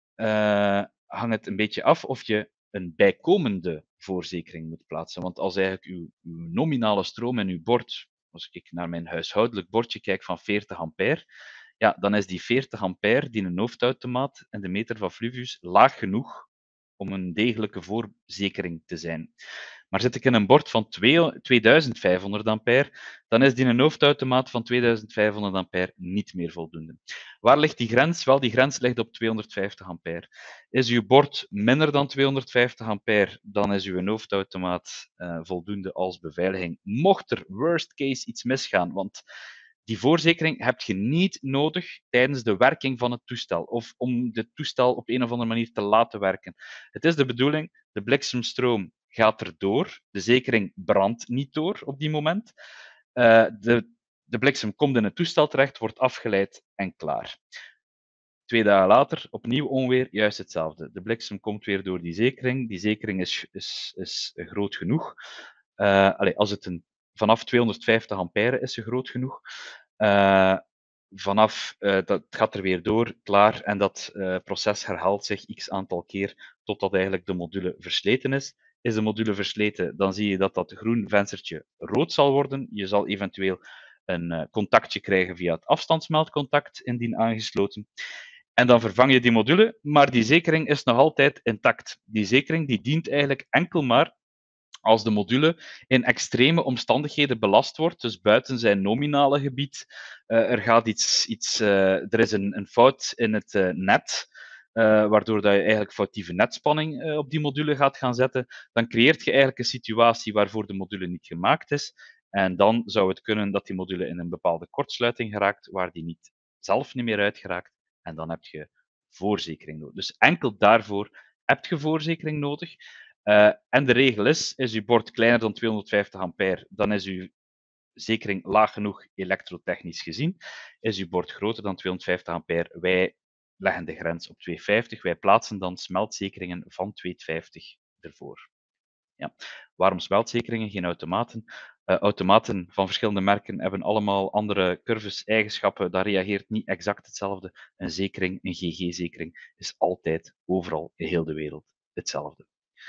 hangt het een beetje af of je een bijkomende voorzekering moet plaatsen. Want als eigenlijk uw nominale stroom in uw bord, als ik naar mijn huishoudelijk bordje kijk van 40 ampère, ja, dan is die 40 ampère, die een hoofdautomaat en de meter van Fluvius, laag genoeg om een degelijke voorzekering te zijn. Maar zit ik in een bord van 2500 ampère, dan is die een hoofdautomaat van 2500 ampère niet meer voldoende. Waar ligt die grens? Wel, die grens ligt op 250 ampère. Is uw bord minder dan 250 ampère, dan is uw hoofdautomaat voldoende als beveiliging. Mocht er worst case iets misgaan, want die voorzekering heb je niet nodig tijdens de werking van het toestel of om het toestel op een of andere manier te laten werken. Het is de bedoeling, de bliksemstroom gaat erdoor, de zekering brandt niet door op die moment. De bliksem komt in het toestel terecht, wordt afgeleid en klaar. 2 dagen later, opnieuw onweer, juist hetzelfde. De bliksem komt weer door die zekering. Die zekering is groot genoeg. Als het vanaf 250 ampère is ze groot genoeg. Dat gaat er weer door, klaar, en dat proces herhaalt zich x aantal keer totdat eigenlijk de module versleten is. Is de module versleten, dan zie je dat dat groen venstertje rood zal worden. Je zal eventueel een contactje krijgen via het afstandsmeldcontact, indien aangesloten. En dan vervang je die module, maar die zekering is nog altijd intact. Die zekering die dient eigenlijk enkel maar als de module in extreme omstandigheden belast wordt, dus buiten zijn nominale gebied. Er is een fout in het net, waardoor dat je eigenlijk foutieve netspanning op die module gaat gaan zetten. Dan creëert je eigenlijk een situatie waarvoor de module niet gemaakt is. En dan zou het kunnen dat die module in een bepaalde kortsluiting geraakt, waar die zelf niet meer uit geraakt. En dan heb je voorzekering nodig. Dus enkel daarvoor heb je voorzekering nodig. En de regel is uw bord kleiner dan 250 ampère, dan is uw zekering laag genoeg elektrotechnisch gezien. Is uw bord groter dan 250 ampère, wij leggen de grens op 250. Wij plaatsen dan smeltzekeringen van 250 ervoor. Ja. Waarom smeltzekeringen, geen automaten? Automaten van verschillende merken hebben allemaal andere curves, eigenschappen. Dat reageert niet exact hetzelfde. Een zekering, een GG-zekering, is altijd overal in heel de wereld hetzelfde.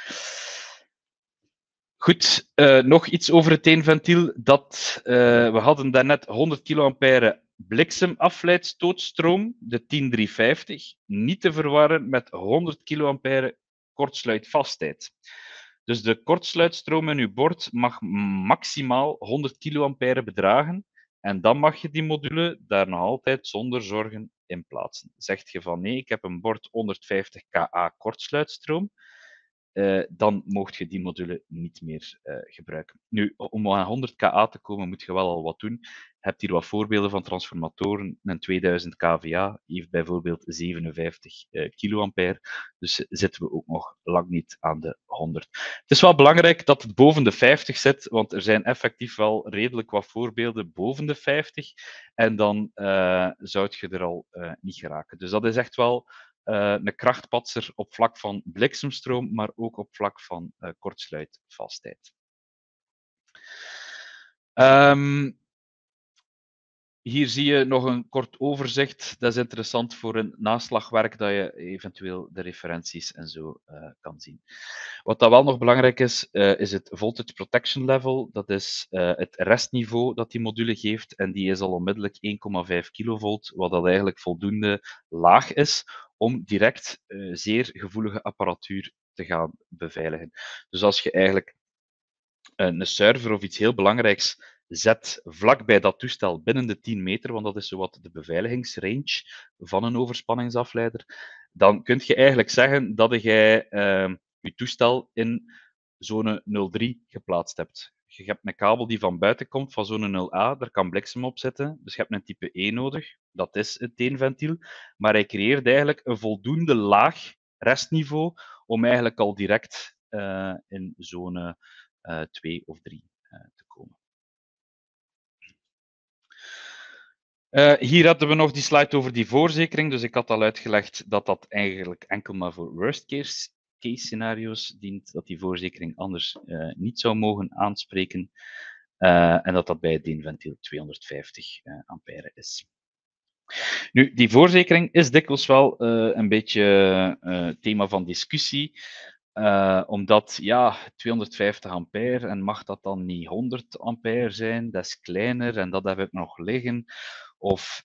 Goed, nog iets over het Deen-ventiel. We hadden daarnet 100 kA bliksemafleidsstootstroom, de 10350, niet te verwarren met 100 kA kortsluitvastheid. Dus de kortsluitstroom in uw bord mag maximaal 100 kA bedragen. En dan mag je die module daar nog altijd zonder zorgen in plaatsen. Zegt je van nee, ik heb een bord 150 kA kortsluitstroom, dan mocht je die module niet meer gebruiken. Nu, om aan 100 kA te komen, moet je wel al wat doen. Je hebt hier wat voorbeelden van transformatoren. Een 2000 kVA heeft bijvoorbeeld 57 kA. Dus zitten we ook nog lang niet aan de 100. Het is wel belangrijk dat het boven de 50 zit, want er zijn effectief wel redelijk wat voorbeelden boven de 50. En dan zou je er al niet geraken. Dus dat is echt wel een krachtpatser op vlak van bliksemstroom, maar ook op vlak van kortsluitvastheid. Hier zie je nog een kort overzicht. Dat is interessant voor een naslagwerk, dat je eventueel de referenties en zo kan zien. Wat dat wel nog belangrijk is, is het voltage protection level. Dat is het restniveau dat die module geeft. En die is al onmiddellijk 1,5 kilovolt, wat dat eigenlijk voldoende laag is om direct zeer gevoelige apparatuur te gaan beveiligen. Dus als je eigenlijk een server of iets heel belangrijks zet vlak bij dat toestel binnen de 10 meter, want dat is zowat de beveiligingsrange van een overspanningsafleider, dan kun je eigenlijk zeggen dat jij je toestel in zone 03 geplaatst hebt. Je hebt een kabel die van buiten komt, van zone 0A, daar kan bliksem op zitten, dus je hebt een type E nodig, dat is het teenventiel, maar hij creëert eigenlijk een voldoende laag restniveau om eigenlijk al direct in zone 2 of 3 te komen. Hier hadden we nog die slide over die voorzekering. Dus ik had al uitgelegd dat dat eigenlijk enkel maar voor worst case scenario's dient, dat die voorzekering anders niet zou mogen aanspreken en dat dat bij het deenventiel 250 ampère is. Nu, die voorzekering is dikwijls wel een beetje thema van discussie. Omdat, ja, 250 ampère, en mag dat dan niet 100 ampère zijn? Dat is kleiner en dat heb ik nog liggen. Of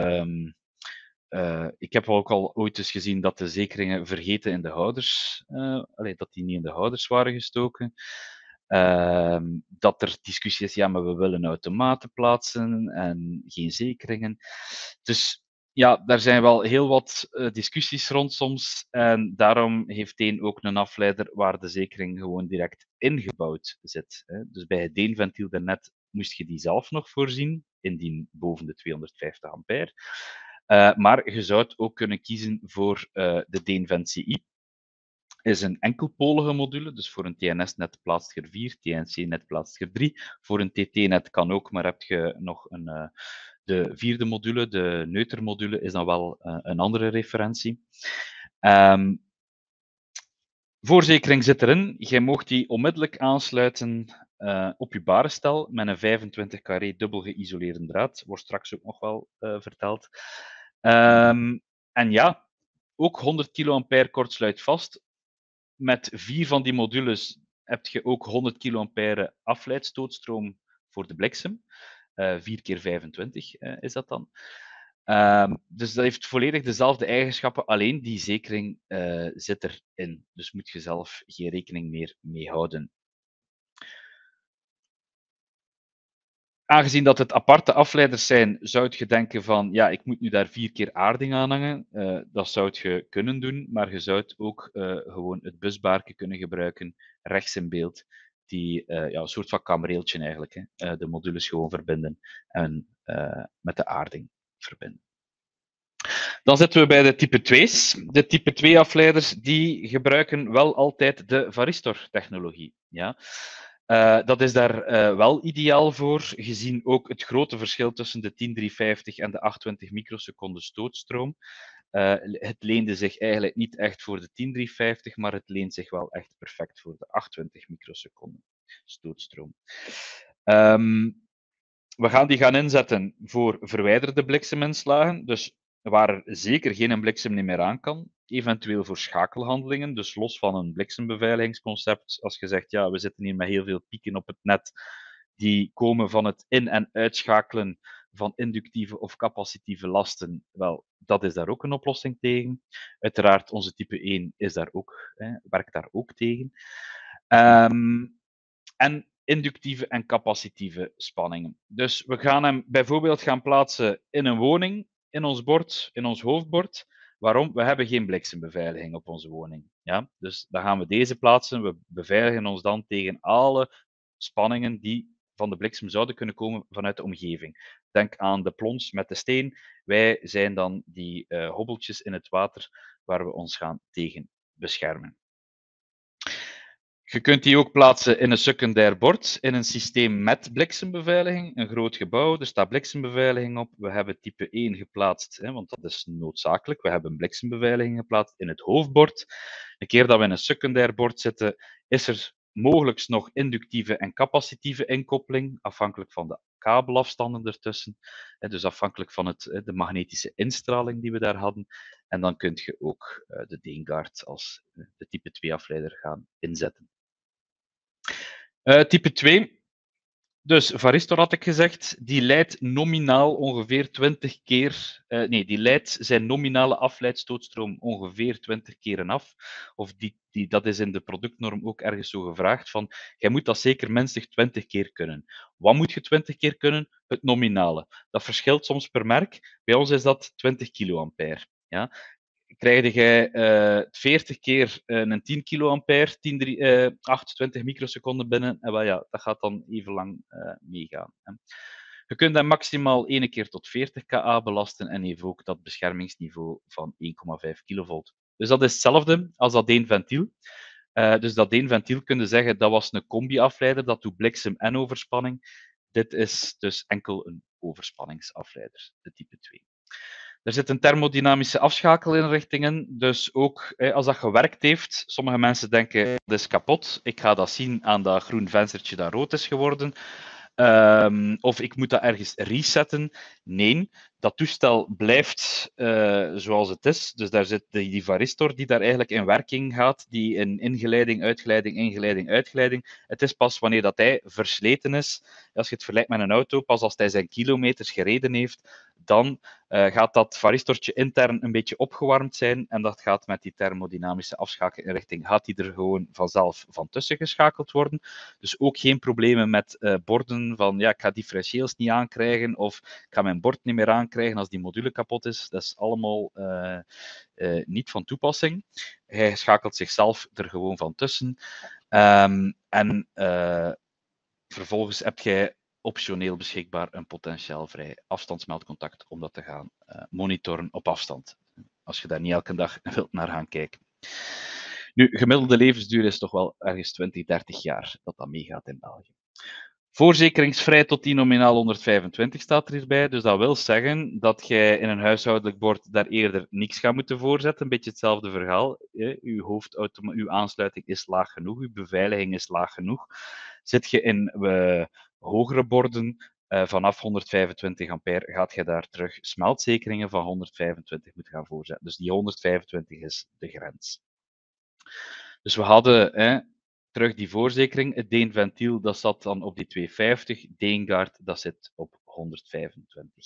ik heb ook al ooit eens gezien dat de zekeringen vergeten in de houders, dat die niet in de houders waren gestoken. Dat er discussie is, ja, maar we willen automaten plaatsen en geen zekeringen. Dus ja, daar zijn wel heel wat discussies rond soms. En daarom heeft één ook een afleider waar de zekering gewoon direct ingebouwd zit. Hè. Dus bij het deenventiel daarnet moest je die zelf nog voorzien, indien boven de 250 ampère. Maar je zou het ook kunnen kiezen voor de deenvent-CI. Is een enkelpolige module, dus voor een TNS-net plaatst je er 4, TNC-net plaatst je er 3. Voor een TT-net kan ook, maar heb je nog de vierde module, de neutermodule, is dan wel een andere referentie. Voorzekering zit erin. Jij mocht die onmiddellijk aansluiten op je barenstel met een 25 carré dubbel geïsoleerde draad. Wordt straks ook nog wel verteld. En ja, ook 100 kA kortsluit vast. Met 4 van die modules heb je ook 100 kA afleidstootstroom voor de bliksem. 4 keer 25 is dat dan. Dus dat heeft volledig dezelfde eigenschappen, alleen die zekering zit erin. Dus moet je zelf geen rekening meer mee houden. Aangezien dat het aparte afleiders zijn, zou je denken van, ja, ik moet nu daar 4 keer aarding aan hangen. Dat zou je kunnen doen, maar je zou ook gewoon het busbaarke kunnen gebruiken, rechts in beeld, die ja, een soort van kamereeltje eigenlijk, hè, de modules gewoon verbinden en met de aarding verbinden. Dan zitten we bij de type 2's. De type 2 afleiders die gebruiken wel altijd de varistor-technologie. Ja. Dat is daar wel ideaal voor, gezien ook het grote verschil tussen de 10350 en de 820 microseconden stootstroom. Het leende zich eigenlijk niet echt voor de 10350, maar het leent zich wel echt perfect voor de 820 microseconden stootstroom. We gaan die gaan inzetten voor verwijderde blikseminslagen, dus waar er zeker geen bliksem meer aan kan, eventueel voor schakelhandelingen, dus los van een bliksembeveiligingsconcept, als je zegt, ja, we zitten hier met heel veel pieken op het net, die komen van het in- en uitschakelen van inductieve of capacitieve lasten, wel, dat is daar ook een oplossing tegen. Uiteraard, onze type 1 is daar ook, werkt daar ook tegen. En inductieve en capacitieve spanningen. Dus we gaan hem bijvoorbeeld gaan plaatsen in een woning, in ons bord, in ons hoofdbord. Waarom? We hebben geen bliksembeveiliging op onze woning. Ja? Dus dan gaan we deze plaatsen. We beveiligen ons dan tegen alle spanningen die van de bliksem zouden kunnen komen vanuit de omgeving. Denk aan de plons met de steen. Wij zijn dan die hobbeltjes in het water waar we ons gaan tegen beschermen. Je kunt die ook plaatsen in een secundair bord, in een systeem met bliksembeveiliging. Een groot gebouw, er staat bliksembeveiliging op. We hebben type 1 geplaatst, want dat is noodzakelijk. We hebben bliksembeveiliging geplaatst in het hoofdbord. Een keer dat we in een secundair bord zitten, is er mogelijk nog inductieve en capacitieve inkoppeling, afhankelijk van de kabelafstanden ertussen. Dus afhankelijk van de magnetische instraling die we daar hadden. En dan kun je ook de DaneGuard als de type 2 afleider gaan inzetten. Type 2. Dus varistor had ik gezegd, die leidt nominaal ongeveer 20 keer, die leidt zijn nominale afleidstootstroom ongeveer 20 keren af. Of dat is in de productnorm ook ergens zo gevraagd van, jij moet dat zeker minstens 20 keer kunnen. Wat moet je 20 keer kunnen? Het nominale. Dat verschilt soms per merk. Bij ons is dat 20 kiloampère. Ja? Krijg je 40 keer een 10 kiloampère, 28 microseconden binnen, en wel ja, dat gaat dan even lang meegaan. Hè. Je kunt dat maximaal 1 keer tot 40 kA belasten en heeft ook dat beschermingsniveau van 1,5 kilovolt. Dus dat is hetzelfde als dat één ventiel. Dus dat één ventiel kun je zeggen, dat was een combi-afleider, dat doet bliksem en overspanning. Dit is dus enkel een overspanningsafleider, de type 2. Er zit een thermodynamische afschakelinrichting in, dus ook als dat gewerkt heeft, sommige mensen denken dat is kapot, ik ga dat zien aan dat groen venstertje dat rood is geworden, of ik moet dat ergens resetten. Nee, dat toestel blijft zoals het is, dus daar zit die varistor die daar eigenlijk in werking gaat, die in ingeleiding, uitgeleiding, ingeleiding, uitgeleiding. Het is pas wanneer dat hij versleten is, als je het vergelijkt met een auto, pas als hij zijn kilometers gereden heeft, dan gaat dat varistortje intern een beetje opgewarmd zijn en dat gaat met die thermodynamische afschakelinrichting, gaat die er gewoon vanzelf van tussen geschakeld worden. Dus ook geen problemen met borden van ja, ik ga differentieels niet aankrijgen of ik ga mijn bord niet meer aankrijgen als die module kapot is. Dat is allemaal niet van toepassing. Hij schakelt zichzelf er gewoon van tussen. Vervolgens heb jij optioneel beschikbaar een potentiaalvrij afstandsmeldcontact om dat te gaan monitoren op afstand. Als je daar niet elke dag wilt naar gaan kijken. Nu, gemiddelde levensduur is toch wel ergens 20, 30 jaar dat dat meegaat in België. Voorzekeringsvrij tot die nominaal 125 staat er hierbij. Dus dat wil zeggen dat jij in een huishoudelijk bord daar eerder niks gaat moeten voorzetten. Een beetje hetzelfde verhaal. Uw aansluiting is laag genoeg, uw beveiliging is laag genoeg. Zit je in hogere borden vanaf 125 ampère, gaat je daar terug smeltzekeringen van 125 moeten gaan voorzetten. Dus die 125 is de grens. Dus we hadden terug die voorzekering. Het Dane-ventiel dat zat dan op die 250. DaneGuard dat zit op 125.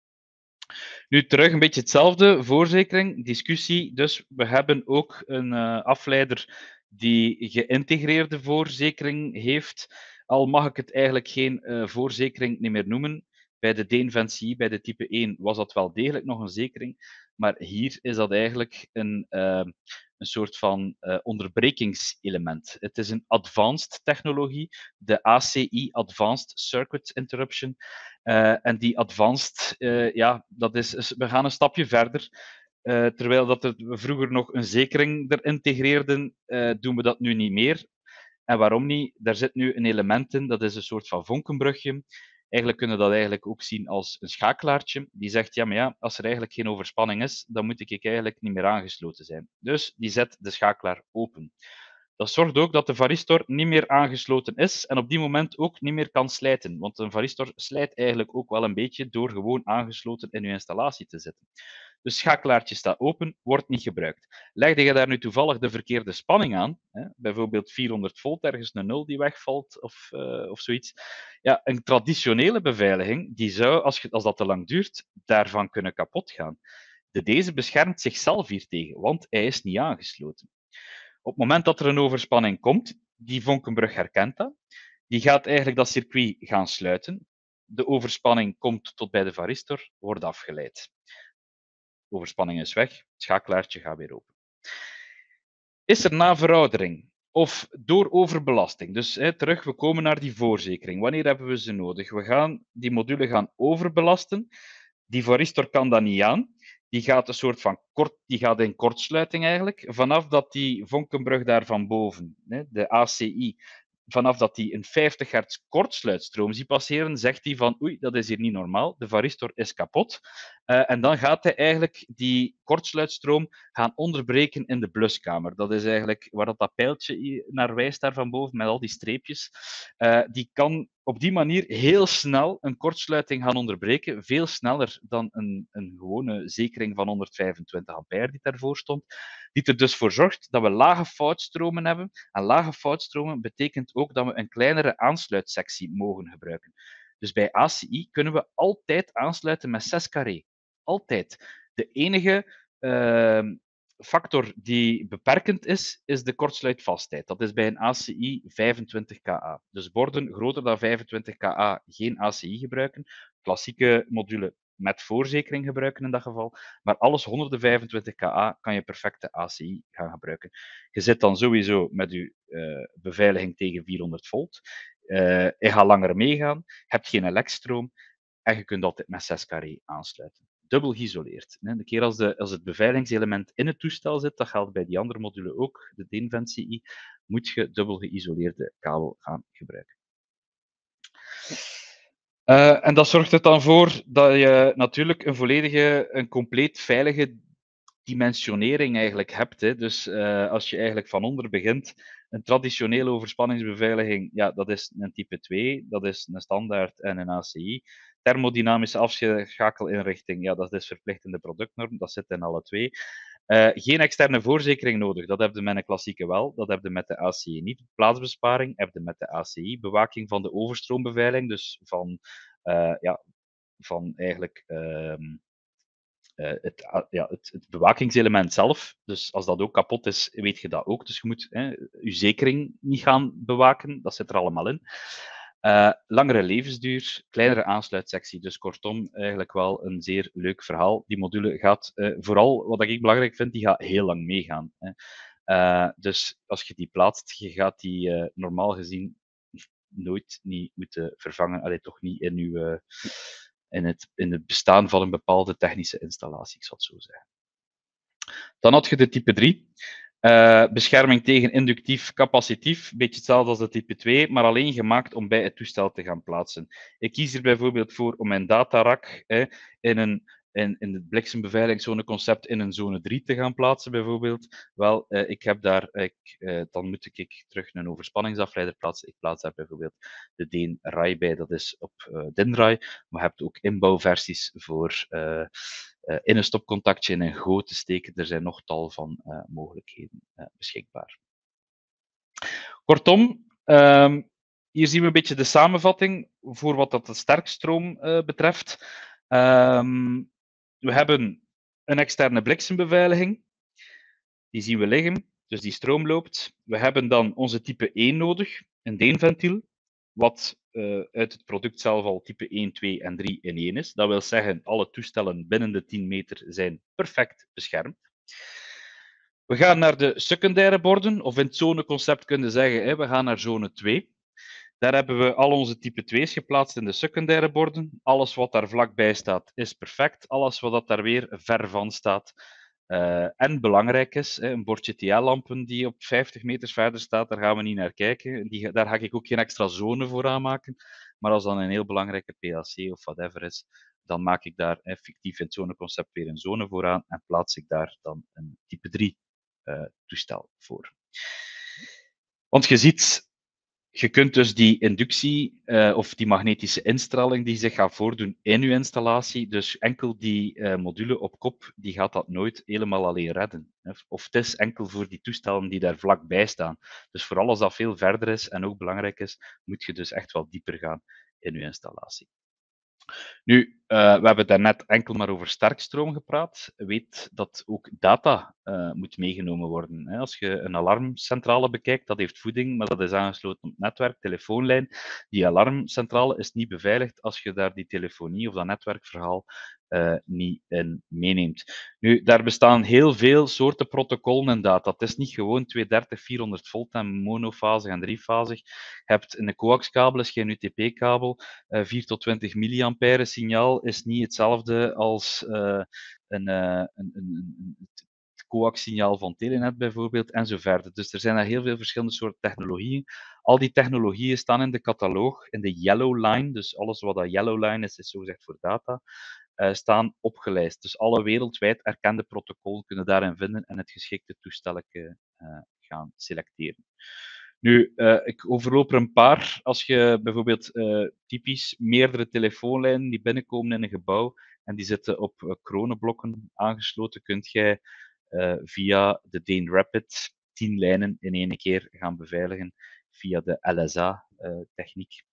Nu terug een beetje hetzelfde, voorzekering, discussie. Dus we hebben ook een afleider die geïntegreerde voorzekering heeft. Al mag ik het eigenlijk geen voorzekering niet meer noemen. Bij de Dane-VNCI, bij de type 1, was dat wel degelijk nog een zekering. Maar hier is dat eigenlijk een soort van onderbrekingselement. Het is een advanced technologie, de ACI, Advanced Circuit Interruption. En die advanced, dat is, we gaan een stapje verder. Terwijl dat we vroeger nog een zekering er integreerden, doen we dat nu niet meer. En waarom niet? Daar zit nu een element in, dat is een soort van vonkenbrugje. Eigenlijk kunnen we dat eigenlijk ook zien als een schakelaartje. Die zegt, ja, maar ja, als er eigenlijk geen overspanning is, dan moet ik eigenlijk niet meer aangesloten zijn. Dus die zet de schakelaar open. Dat zorgt ook dat de varistor niet meer aangesloten is en op die moment ook niet meer kan slijten. Want een varistor slijt eigenlijk ook wel een beetje door gewoon aangesloten in uw installatie te zitten. Dus schakelaartje staat open, wordt niet gebruikt. Legde je daar nu toevallig de verkeerde spanning aan, bijvoorbeeld 400 volt, ergens een 0 die wegvalt of zoiets. Ja, een traditionele beveiliging, die zou, als dat te lang duurt, daarvan kunnen kapot gaan. Deze beschermt zichzelf hiertegen, want hij is niet aangesloten. Op het moment dat er een overspanning komt, die vonkenbrug herkent dat. Die gaat eigenlijk dat circuit gaan sluiten. De overspanning komt tot bij de varistor, wordt afgeleid. Overspanning is weg, het schakelaartje gaat weer open. Is er na veroudering of door overbelasting, dus terug, we komen naar die voorzekering. Wanneer hebben we ze nodig? We gaan die module gaan overbelasten. Die varistor kan dat niet aan. Die gaat een soort van die gaat in kortsluiting eigenlijk. Vanaf dat die vonkenbrug daar van boven, de ACI, vanaf dat hij een 50 hertz kortsluitstroom ziet passeren, zegt hij van oei, dat is hier niet normaal, de varistor is kapot. En dan gaat hij eigenlijk die kortsluitstroom gaan onderbreken in de bluskamer. Dat is eigenlijk waar dat pijltje naar wijst daar van boven, met al die streepjes. Die kan op die manier heel snel een kortsluiting gaan onderbreken, veel sneller dan een gewone zekering van 125 ampère die daarvoor stond, die er dus voor zorgt dat we lage foutstromen hebben. En lage foutstromen betekent ook dat we een kleinere aansluitsectie mogen gebruiken. Dus bij ACI kunnen we altijd aansluiten met 6 carré. Altijd. De enige factor die beperkend is de kortsluitvastheid. Dat is bij een ACI 25 kA. Dus borden groter dan 25 kA geen ACI gebruiken. Klassieke module met voorzekering gebruiken in dat geval. Maar alles 125 kA kan je perfecte ACI gaan gebruiken. Je zit dan sowieso met je beveiliging tegen 400 volt. Je gaat langer meegaan, je hebt geen lekstroom en je kunt altijd met 6 carré aansluiten. Dubbel geïsoleerd. De keer als het beveiligingselement in het toestel zit, dat geldt bij die andere module ook, de DIN CI, moet je dubbel geïsoleerde kabel gaan gebruiken. En dat zorgt er dan voor dat je natuurlijk een compleet veilige dimensionering eigenlijk hebt. Dus als je eigenlijk van onder begint, een traditionele overspanningsbeveiliging, ja, dat is een type 2, dat is een standaard en een ACI. Thermodynamische afschakelinrichting, ja, dat is verplicht in de productnorm, dat zit in alle twee. Geen externe voorzekering nodig, dat heb je met een klassieke wel, dat heb je met de ACI niet. Plaatsbesparing heb je met de ACI, bewaking van de overstroombeveiliging, dus van eigenlijk het bewakingselement zelf. Dus als dat ook kapot is, weet je dat ook. Dus je moet je zekering niet gaan bewaken, dat zit er allemaal in. Langere levensduur, kleinere aansluitsectie. Dus kortom, eigenlijk wel een zeer leuk verhaal. Die module gaat, vooral wat ik belangrijk vind, die gaat heel lang meegaan. Dus als je die plaatst, je gaat die normaal gezien nooit niet moeten vervangen. Allee, toch niet in het bestaan van een bepaalde technische installatie, ik zal het zo zeggen. Dan had je de type 3. Bescherming tegen inductief capacitief, een beetje hetzelfde als de type 2, maar alleen gemaakt om bij het toestel te gaan plaatsen. Ik kies hier bijvoorbeeld voor om mijn datarak in het bliksembeveiligingszoneconcept in een zone 3 te gaan plaatsen, bijvoorbeeld. Wel, dan moet ik terug een overspanningsafleider plaatsen. Ik plaats daar bijvoorbeeld de DIN-RAI bij, dat is op DIN-RAI, maar je hebt ook inbouwversies voor in een stopcontactje in een goot te steken. Er zijn nog tal van mogelijkheden beschikbaar. Kortom, hier zien we een beetje de samenvatting voor wat dat de sterkstroom betreft. We hebben een externe bliksembeveiliging. Die zien we liggen, dus die stroom loopt. We hebben dan onze type 1 nodig, een deenventiel, wat uit het product zelf al type 1, 2 en 3 in 1 is. Dat wil zeggen, alle toestellen binnen de 10 meter zijn perfect beschermd. We gaan naar de secundaire borden, of in het zoneconcept kunnen zeggen, we gaan naar zone 2. Daar hebben we al onze type 2's geplaatst in de secundaire borden. Alles wat daar vlakbij staat is perfect. Alles wat daar weer ver van staat en belangrijk is, een bordje TL-lampen die op 50 meters verder staat, daar gaan we niet naar kijken. Daar ga ik ook geen extra zone voor aanmaken. Maar als dan een heel belangrijke PLC of whatever is, dan maak ik daar effectief in het zoneconcept weer een zone voor aan en plaats ik daar dan een type 3 toestel voor. Want je ziet, je kunt dus die inductie of die magnetische instraling die zich gaat voordoen in je installatie, dus enkel die module op kop, die gaat dat nooit helemaal alleen redden. Of het is enkel voor die toestellen die daar vlakbij staan. Dus voor alles dat veel verder is en ook belangrijk is, moet je dus echt wel dieper gaan in je installatie. Nu, we hebben daarnet enkel maar over sterkstroom gepraat. Weet dat ook data moet meegenomen worden. Hè. Als je een alarmcentrale bekijkt, dat heeft voeding, maar dat is aangesloten op het netwerk, telefoonlijn. Die alarmcentrale is niet beveiligd als je daar die telefonie of dat netwerkverhaal niet in meeneemt. Nu, daar bestaan heel veel soorten protocollen en data. Het is niet gewoon 230, 400 volt en monofasig en driefasig. Je hebt een coaxkabel, is geen UTP-kabel. 4 tot 20 milliampère signaal is niet hetzelfde als het coax-signaal van Telenet bijvoorbeeld, en zo verder. Dus er zijn er heel veel verschillende soorten technologieën. Al die technologieën staan in de cataloog, in de Yellow Line, dus alles wat dat Yellow Line is zogezegd voor data, staan opgelijst. Dus alle wereldwijd erkende protocollen kunnen daarin vinden en het geschikte toestelletje gaan selecteren. Nu, ik overloop er een paar. Als je bijvoorbeeld typisch meerdere telefoonlijnen die binnenkomen in een gebouw en die zitten op kronenblokken aangesloten, kunt jij via de Dane Rapid 10 lijnen in één keer gaan beveiligen via de LSA-techniek.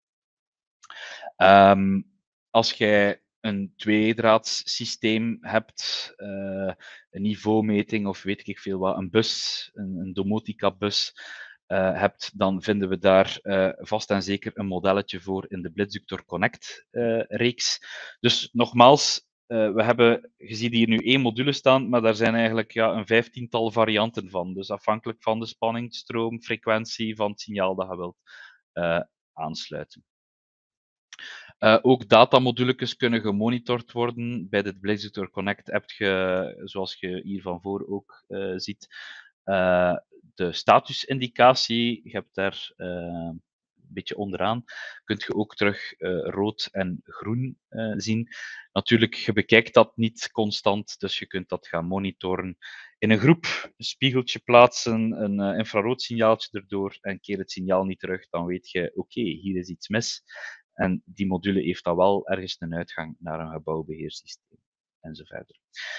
Als jij een tweedraadssysteem hebt, een niveaumeting of weet ik veel wat, een bus, een domotica-bus hebt, dan vinden we daar vast en zeker een modelletje voor in de Blitzductor Connect reeks. Dus nogmaals, we hebben, je ziet hier nu 1 module staan, maar daar zijn eigenlijk een 15-tal varianten van. Dus afhankelijk van de spanning, stroom, frequentie van het signaal dat je wilt aansluiten. Ook datamodules kunnen gemonitord worden. Bij de Blitzductor Connect heb je, zoals je hier van voor ook ziet, de statusindicatie. Je hebt daar een beetje onderaan, kunt je ook terug rood en groen zien. Natuurlijk, je bekijkt dat niet constant, dus je kunt dat gaan monitoren in een groep, een spiegeltje plaatsen, een infraroodzignaaltje erdoor en keer het signaal niet terug, dan weet je, oké, hier is iets mis. En die module heeft dan wel ergens een uitgang naar een gebouwbeheersysteem en zo verder.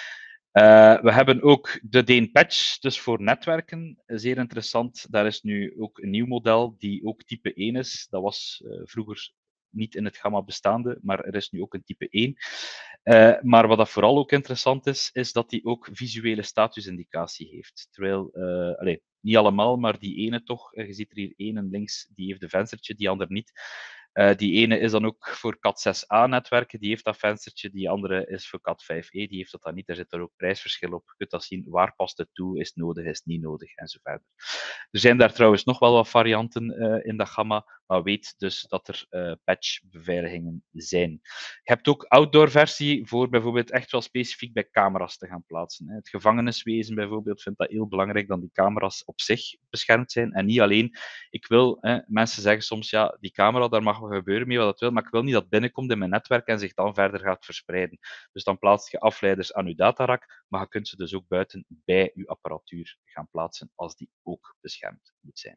We hebben ook de Dane Patch, dus voor netwerken. Zeer interessant. Daar is nu ook een nieuw model die ook type 1 is. Dat was vroeger niet in het gamma bestaande, maar er is nu ook een type 1. Maar wat dat vooral ook interessant is, is dat die ook visuele statusindicatie heeft. Terwijl, niet allemaal, maar die ene toch. Je ziet er hier één links, die heeft een venstertje, die ander niet. Die ene is dan ook voor Cat6a-netwerken, die heeft dat venstertje. Die andere is voor Cat5e, die heeft dat dan niet. Daar zit er ook prijsverschil op. Je kunt dat zien, waar past het toe, is het nodig, is het niet nodig, en zo verder. Er zijn daar trouwens nog wel wat varianten in dat gamma, maar weet dus dat er patchbeveiligingen zijn. Je hebt ook outdoor-versie voor bijvoorbeeld echt wel specifiek bij camera's te gaan plaatsen. Het gevangeniswezen bijvoorbeeld vindt dat heel belangrijk dat die camera's op zich beschermd zijn en niet alleen. Ik wil, mensen zeggen soms, ja, die camera, daar mag wel gebeuren mee wat het wil, maar ik wil niet dat het binnenkomt in mijn netwerk en zich dan verder gaat verspreiden. Dus dan plaats je afleiders aan je datarak, maar je kunt ze dus ook buiten bij je apparatuur gaan plaatsen als die ook beschermd moet zijn.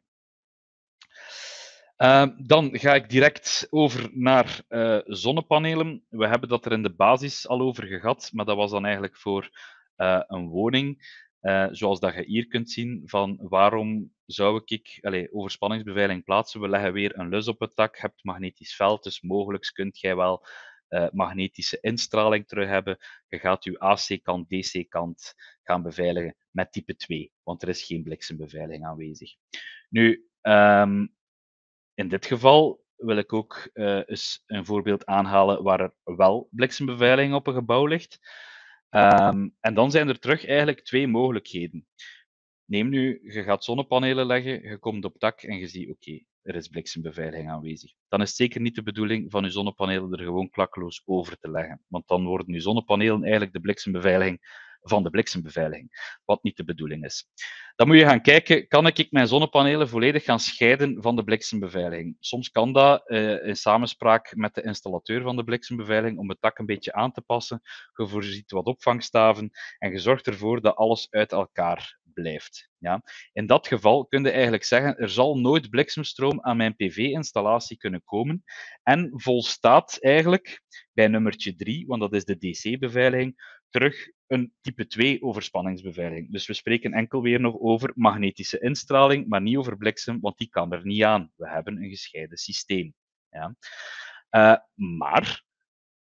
Dan ga ik direct over naar zonnepanelen. We hebben dat er in de basis al over gehad, maar dat was dan eigenlijk voor een woning. Zoals dat je hier kunt zien, van waarom zou ik overspanningsbeveiliging plaatsen? We leggen weer een lus op het dak, je hebt magnetisch veld, dus mogelijk kunt jij wel magnetische instraling terug hebben. Je gaat je AC-kant, DC-kant gaan beveiligen met type 2, want er is geen bliksembeveiliging aanwezig. Nu, in dit geval wil ik ook eens een voorbeeld aanhalen waar er wel bliksembeveiliging op een gebouw ligt. En dan zijn er terug eigenlijk 2 mogelijkheden. Neem nu, je gaat zonnepanelen leggen, je komt op het dak en je ziet, oké, er is bliksembeveiliging aanwezig. Dan is het zeker niet de bedoeling van je zonnepanelen er gewoon klakkeloos over te leggen. Want dan worden je zonnepanelen eigenlijk de bliksembeveiliging van de bliksembeveiliging, wat niet de bedoeling is. Dan moet je gaan kijken, kan ik mijn zonnepanelen volledig gaan scheiden van de bliksembeveiliging? Soms kan dat in samenspraak met de installateur van de bliksembeveiliging om het dak een beetje aan te passen. Je voorziet wat opvangstaven en je zorgt ervoor dat alles uit elkaar blijft. Ja. In dat geval kun je eigenlijk zeggen, er zal nooit bliksemstroom aan mijn PV-installatie kunnen komen en volstaat eigenlijk bij nummertje 3, want dat is de DC-beveiliging, terug een type 2 overspanningsbeveiliging. Dus we spreken enkel weer nog over magnetische instraling, maar niet over bliksem, want die kan er niet aan. We hebben een gescheiden systeem. Ja. Maar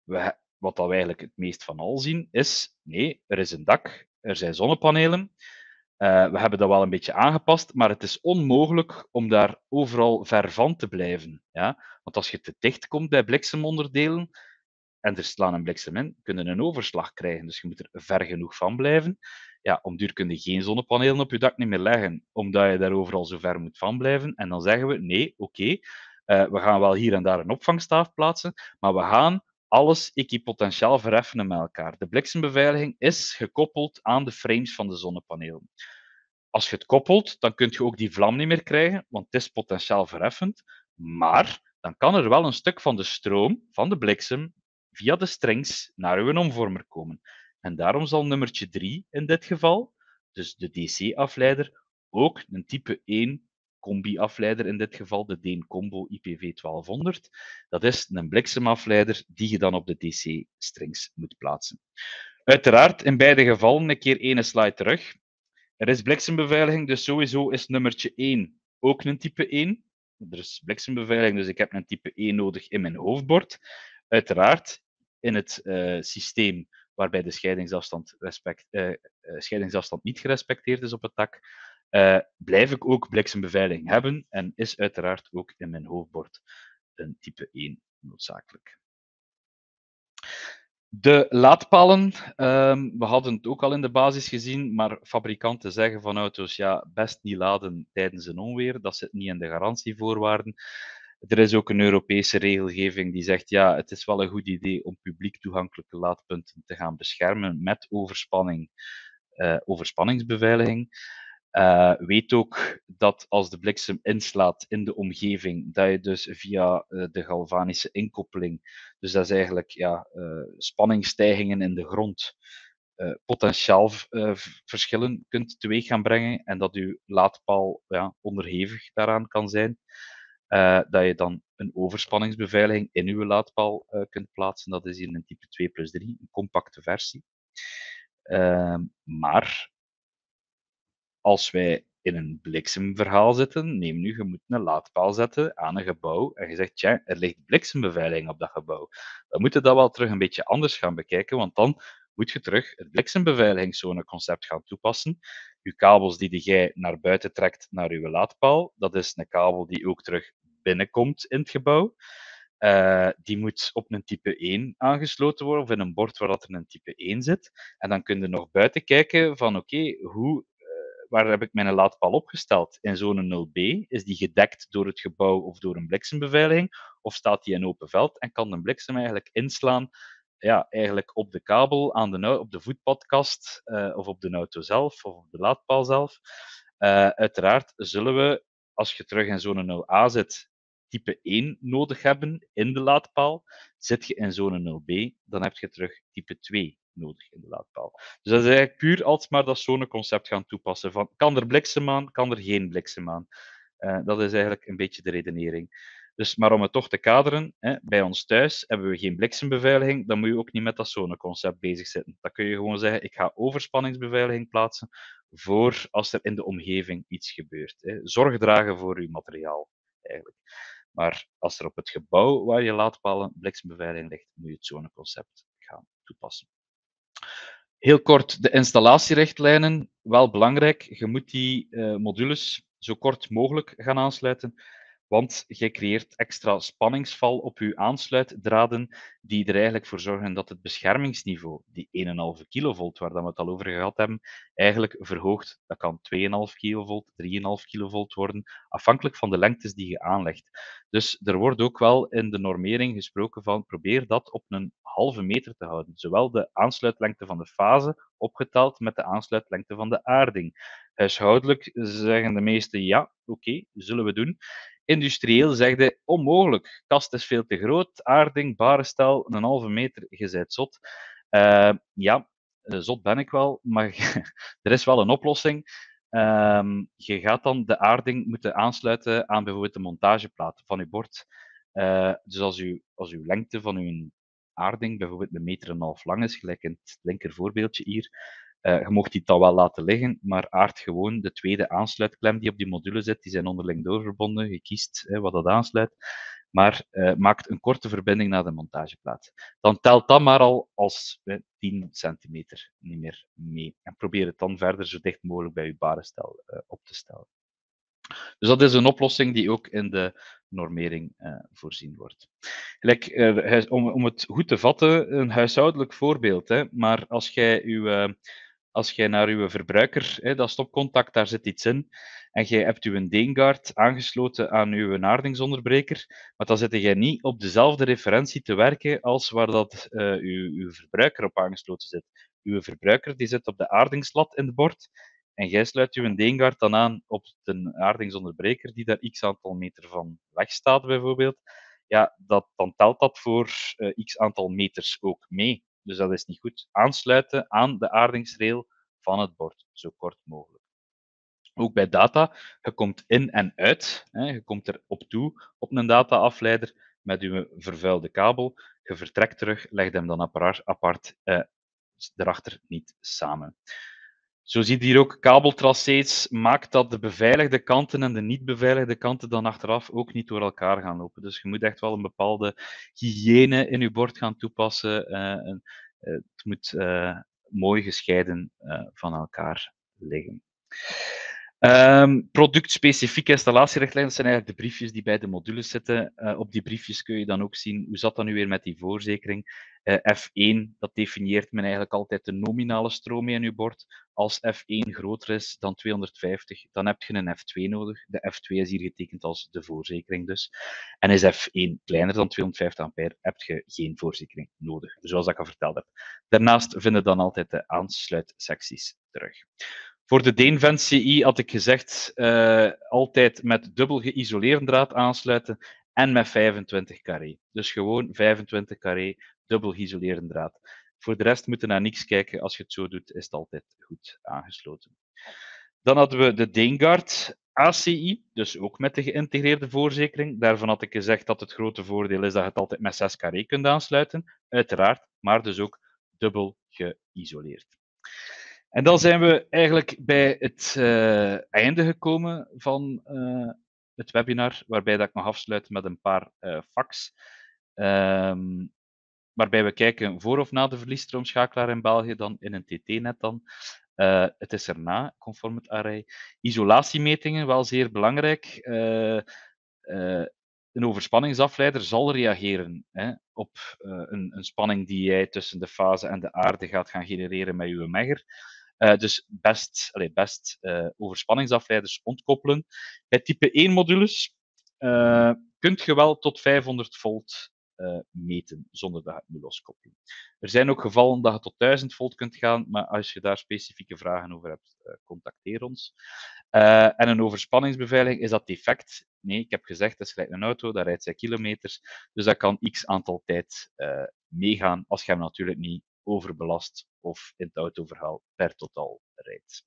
Wat dat we eigenlijk het meest van al zien, is nee, er is een dak, er zijn zonnepanelen. We hebben dat wel een beetje aangepast, maar het is onmogelijk om daar overal ver van te blijven. Ja? Want als je te dicht komt bij bliksemonderdelen en er slaan een bliksem in, kun je een overslag krijgen. Dus je moet er ver genoeg van blijven. Ja, om duur kun je geen zonnepanelen op je dak niet meer leggen, omdat je daar overal zo ver moet van blijven. En dan zeggen we, nee, oké, we gaan wel hier en daar een opvangstaaf plaatsen, maar we gaan alles equipotentiaal verheffen met elkaar. De bliksembeveiliging is gekoppeld aan de frames van de zonnepanelen. Als je het koppelt, dan kun je ook die vlam niet meer krijgen, want het is potentiaal verheffend. Maar dan kan er wel een stuk van de stroom van de bliksem via de strings naar uw omvormer komen. En daarom zal nummertje 3 in dit geval, dus de DC-afleider, ook een type 1 combi-afleider, in dit geval de Deen Combo IPv 1200. Dat is een bliksemafleider die je dan op de DC-strings moet plaatsen. Uiteraard, in beide gevallen, een keer één slide terug. Er is bliksembeveiliging, dus sowieso is nummertje 1 ook een type 1. Er is bliksembeveiliging, dus ik heb een type 1 nodig in mijn hoofdbord. Uiteraard, in het systeem waarbij de scheidingsafstand niet gerespecteerd is op het dak, blijf ik ook bliksembeveiliging hebben en is uiteraard ook in mijn hoofdbord een type 1 noodzakelijk. De laadpalen, we hadden het ook al in de basis gezien, maar fabrikanten zeggen van auto's, ja, best niet laden tijdens een onweer, dat zit niet in de garantievoorwaarden. Er is ook een Europese regelgeving die zegt, ja, het is wel een goed idee om publiek toegankelijke laadpunten te gaan beschermen met overspanningsbeveiliging. Weet ook dat als de bliksem inslaat in de omgeving, dat je dus via de galvanische inkoppeling, dus dat is eigenlijk ja, spanningsstijgingen in de grond, potentiaal verschillen kunt teweeg gaan brengen en dat uw laadpaal ja, onderhevig daaraan kan zijn. Dat je dan een overspanningsbeveiliging in uw laadpaal kunt plaatsen. Dat is hier een type 2+3, een compacte versie. Maar als wij in een bliksemverhaal zitten, neem nu, je moet een laadpaal zetten aan een gebouw en je zegt, tja, er ligt bliksembeveiliging op dat gebouw. Dan moet je dat wel terug een beetje anders gaan bekijken, want dan moet je terug het bliksembeveiligingszoneconcept gaan toepassen. Je kabels die jij naar buiten trekt naar je laadpaal, dat is een kabel die ook terug binnenkomt in het gebouw. Die moet op een type 1 aangesloten worden, of in een bord waar dat er een type 1 zit. En dan kun je nog buiten kijken van oké, waar heb ik mijn laadpaal opgesteld? In zone 0B, is die gedekt door het gebouw of door een bliksembeveiliging? Of staat die in open veld en kan de bliksem eigenlijk inslaan ja, eigenlijk op de kabel, op de voetpadkast, of op de auto zelf, of op de laadpaal zelf? Uiteraard zullen we, als je terug in zone 0A zit, type 1 nodig hebben in de laadpaal. Zit je in zone 0B, dan heb je terug type 2 nodig in de laadpaal. Dus dat is eigenlijk puur alsmaar dat zoneconcept gaan toepassen. Van, kan er bliksem aan, kan er geen bliksem aan? Dat is eigenlijk een beetje de redenering. Dus, maar om het toch te kaderen, bij ons thuis hebben we geen bliksembeveiliging, dan moet je ook niet met dat zoneconcept bezig zitten. Dan kun je gewoon zeggen, ik ga overspanningsbeveiliging plaatsen voor als er in de omgeving iets gebeurt. Zorg dragen voor je materiaal, eigenlijk. Maar als er op het gebouw waar je laadpalen bliksembeveiliging ligt, moet je het zoneconcept gaan toepassen. Heel kort, de installatierichtlijnen, wel belangrijk. Je moet die modules zo kort mogelijk gaan aansluiten, want je creëert extra spanningsval op je aansluitdraden, die er eigenlijk voor zorgen dat het beschermingsniveau, die 1,5 kilovolt, waar we het al over gehad hebben, eigenlijk verhoogt. Dat kan 2,5 kilovolt, 3,5 kilovolt worden, afhankelijk van de lengtes die je aanlegt. Dus er wordt ook wel in de normering gesproken van probeer dat op een halve meter te houden. Zowel de aansluitlengte van de fase opgeteld met de aansluitlengte van de aarding. Huishoudelijk zeggen de meesten ja, oké, zullen we doen. Industrieel zeggen onmogelijk. Kast is veel te groot, aarding, barenstel, een halve meter, je bent zot. Ja, zot ben ik wel, maar er is wel een oplossing. Je gaat dan de aarding moeten aansluiten aan bijvoorbeeld de montageplaat van je bord. Dus als uw lengte van uw aarding bijvoorbeeld 1,5 meter lang is, gelijk in het linker voorbeeldje hier, je mocht die dan wel laten liggen, maar aard gewoon de tweede aansluitklem die op die module zit, die zijn onderling doorverbonden, je kiest wat dat aansluit. maar maakt een korte verbinding naar de montageplaat. Dan telt dat maar al als 10 centimeter niet meer mee. En probeer het dan verder zo dicht mogelijk bij je barenstel op te stellen. Dus dat is een oplossing die ook in de normering voorzien wordt. Om het goed te vatten, een huishoudelijk voorbeeld. Hè, maar als jij naar uw verbruiker, dat stopcontact, daar zit iets in, en jij hebt uw Deengaard aangesloten aan uw aardingsonderbreker, maar dan zit jij niet op dezelfde referentie te werken als waar dat uw verbruiker op aangesloten zit. Uw verbruiker die zit op de aardingslat in het bord, en jij sluit uw Deengaard dan aan op de aardingsonderbreker die daar x aantal meter van weg staat, bijvoorbeeld. Ja, dan telt dat voor x aantal meters ook mee. Dus dat is niet goed. Aansluiten aan de aardingsrail van het bord, zo kort mogelijk. Ook bij data, je komt in en uit. Je komt er op toe op een dataafleider met je vervuilde kabel. Je vertrekt terug, legt hem dan apart, erachter niet samen. Zo zie je hier ook kabeltracés. Maakt dat de beveiligde kanten en de niet beveiligde kanten dan achteraf ook niet door elkaar gaan lopen. Dus je moet echt wel een bepaalde hygiëne in je bord gaan toepassen. Het moet mooi gescheiden van elkaar liggen. Productspecifieke installatierichtlijnen, dat zijn eigenlijk de briefjes die bij de modules zitten. Op die briefjes kun je dan ook zien, hoe zat dat nu weer met die voorzekering? F1, dat definieert men eigenlijk altijd de nominale stroom mee in je bord. Als F1 groter is dan 250, dan heb je een F2 nodig. De F2 is hier getekend als de voorzekering dus. En is F1 kleiner dan 250 ampère, heb je geen voorzekering nodig, zoals ik al verteld heb. Daarnaast vinden dan altijd de aansluitsecties terug. Voor de Deenvent CI had ik gezegd, altijd met dubbel geïsoleerde draad aansluiten en met 25 carré. Dus gewoon 25 carré, dubbel geïsoleerde draad. Voor de rest moeten naar niks kijken. Als je het zo doet, is het altijd goed aangesloten. Dan hadden we de Deengaard ACI, dus ook met de geïntegreerde voorzekering. Daarvan had ik gezegd dat het grote voordeel is dat je het altijd met 6 carré kunt aansluiten, uiteraard, maar dus ook dubbel geïsoleerd. En dan zijn we eigenlijk bij het einde gekomen van het webinar, waarbij dat ik mag afsluiten met een paar facts. Waarbij we kijken voor of na de verliesstroomschakelaar in België, dan in een TT-net dan. Het is erna, conform het array. Isolatiemetingen, wel zeer belangrijk. Een overspanningsafleider zal reageren op een spanning die jij tussen de fase en de aarde gaat gaan genereren met je megger. Dus best overspanningsafleiders ontkoppelen. Bij type 1 modules kunt je wel tot 500 volt meten, zonder dat je het moet loskoppelen. Er zijn ook gevallen dat je tot 1000 volt kunt gaan, maar als je daar specifieke vragen over hebt, contacteer ons. En een overspanningsbeveiliging, is dat defect? Nee, ik heb gezegd, dat is gelijk een auto, daar rijdt zij kilometers, dus dat kan x aantal tijd meegaan, als je hem natuurlijk niet overbelast of in het autoverhaal per totaal rijdt.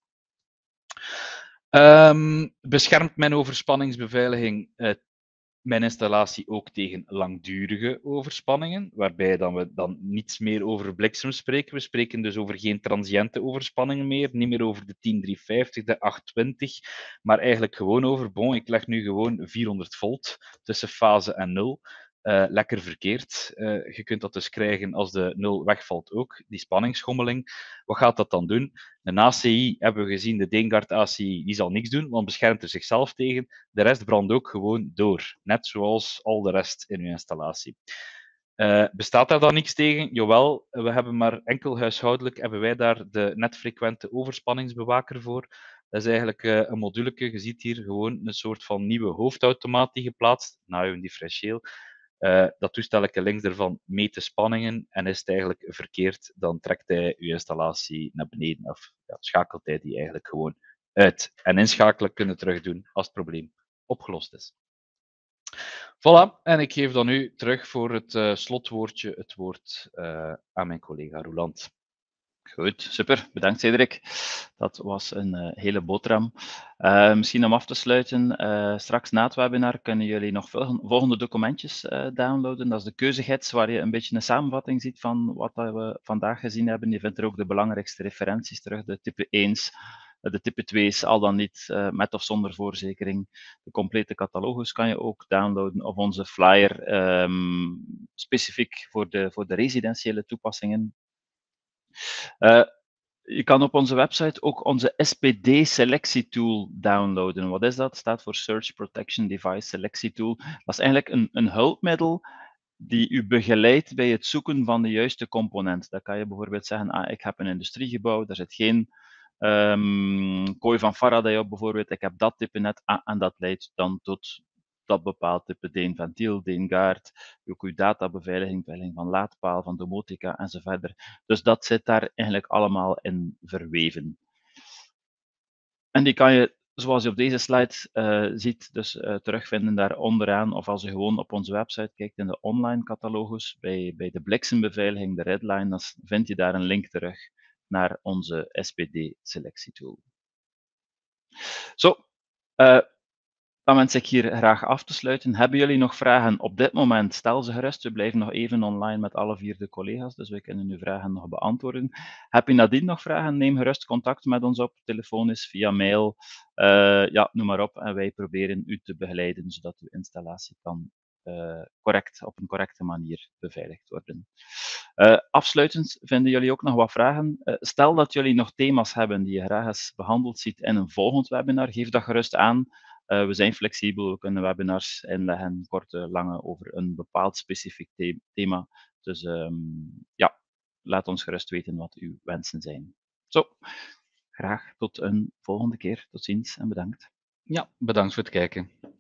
Beschermt mijn overspanningsbeveiliging mijn installatie ook tegen langdurige overspanningen, waarbij we dan niets meer over bliksem spreken. We spreken dus over geen transiënte overspanningen meer, niet meer over de 10350, de 820, maar eigenlijk gewoon over, ik leg nu gewoon 400 volt tussen fase en 0. Lekker verkeerd. Je kunt dat dus krijgen als de 0 wegvalt ook, die spanningsschommeling. Wat gaat dat dan doen? Een ACI hebben we gezien, de Deengaard ACI, die zal niks doen, want beschermt er zichzelf tegen. De rest brandt ook gewoon door, net zoals al de rest in uw installatie. Bestaat daar dan niks tegen? Jawel, we hebben maar enkel huishoudelijk hebben wij daar de netfrequente overspanningsbewaker voor. Dat is eigenlijk een moduleke. Je ziet hier gewoon een soort van nieuwe hoofdautomaat die geplaatst, na uw differentieel. Dat toestelje links ervan meet de spanningen en is het eigenlijk verkeerd, dan trekt hij uw installatie naar beneden of schakelt hij die eigenlijk gewoon uit. En inschakelen kunnen terug doen als het probleem opgelost is. Voilà, en ik geef dan nu terug voor het slotwoordje het woord aan mijn collega Roeland. Goed, super. Bedankt, Cedric. Dat was een hele boterham. Misschien om af te sluiten, straks na het webinar kunnen jullie nog volgende documentjes downloaden. Dat is de keuzegids, waar je een beetje een samenvatting ziet van wat we vandaag gezien hebben. Je vindt er ook de belangrijkste referenties terug, de type 1's, De type 2's al dan niet met of zonder voorzekering. De complete catalogus kan je ook downloaden of onze flyer specifiek voor de residentiële toepassingen. Je kan op onze website ook onze SPD-selectietool downloaden. Wat is dat? Staat voor Search Protection Device Selectie Tool. Dat is eigenlijk een hulpmiddel die u begeleidt bij het zoeken van de juiste component. Dan kan je bijvoorbeeld zeggen, ik heb een industriegebouw, daar zit geen kooi van Faraday op bijvoorbeeld, ik heb dat type net, en dat leidt dan tot dat bepaald type ventiel, gaard, ook uw databeveiliging, beveiliging van laadpaal, van domotica enzovoort. Dus dat zit daar eigenlijk allemaal in verweven. En die kan je, zoals je op deze slide ziet, dus terugvinden daar onderaan, of als je gewoon op onze website kijkt in de online catalogus, bij de bliksembeveiliging, de redline, dan vind je daar een link terug naar onze SPD-selectietool. Zo, dan wens ik hier graag af te sluiten. Hebben jullie nog vragen op dit moment? Stel ze gerust. We blijven nog even online met alle 4 de collega's, dus we kunnen uw vragen nog beantwoorden. Heb je nadien nog vragen? Neem gerust contact met ons op, telefonisch, via mail, ja, noem maar op. En wij proberen u te begeleiden, zodat uw installatie kan op een correcte manier beveiligd worden. Afsluitend vinden jullie ook nog wat vragen. Stel dat jullie nog thema's hebben die je graag eens behandeld ziet in een volgend webinar, geef dat gerust aan. We zijn flexibel, we kunnen webinars inleggen, korte, lange, over een bepaald specifiek thema. Dus ja, laat ons gerust weten wat uw wensen zijn. Zo, graag tot een volgende keer. Tot ziens en bedankt. Ja, bedankt voor het kijken.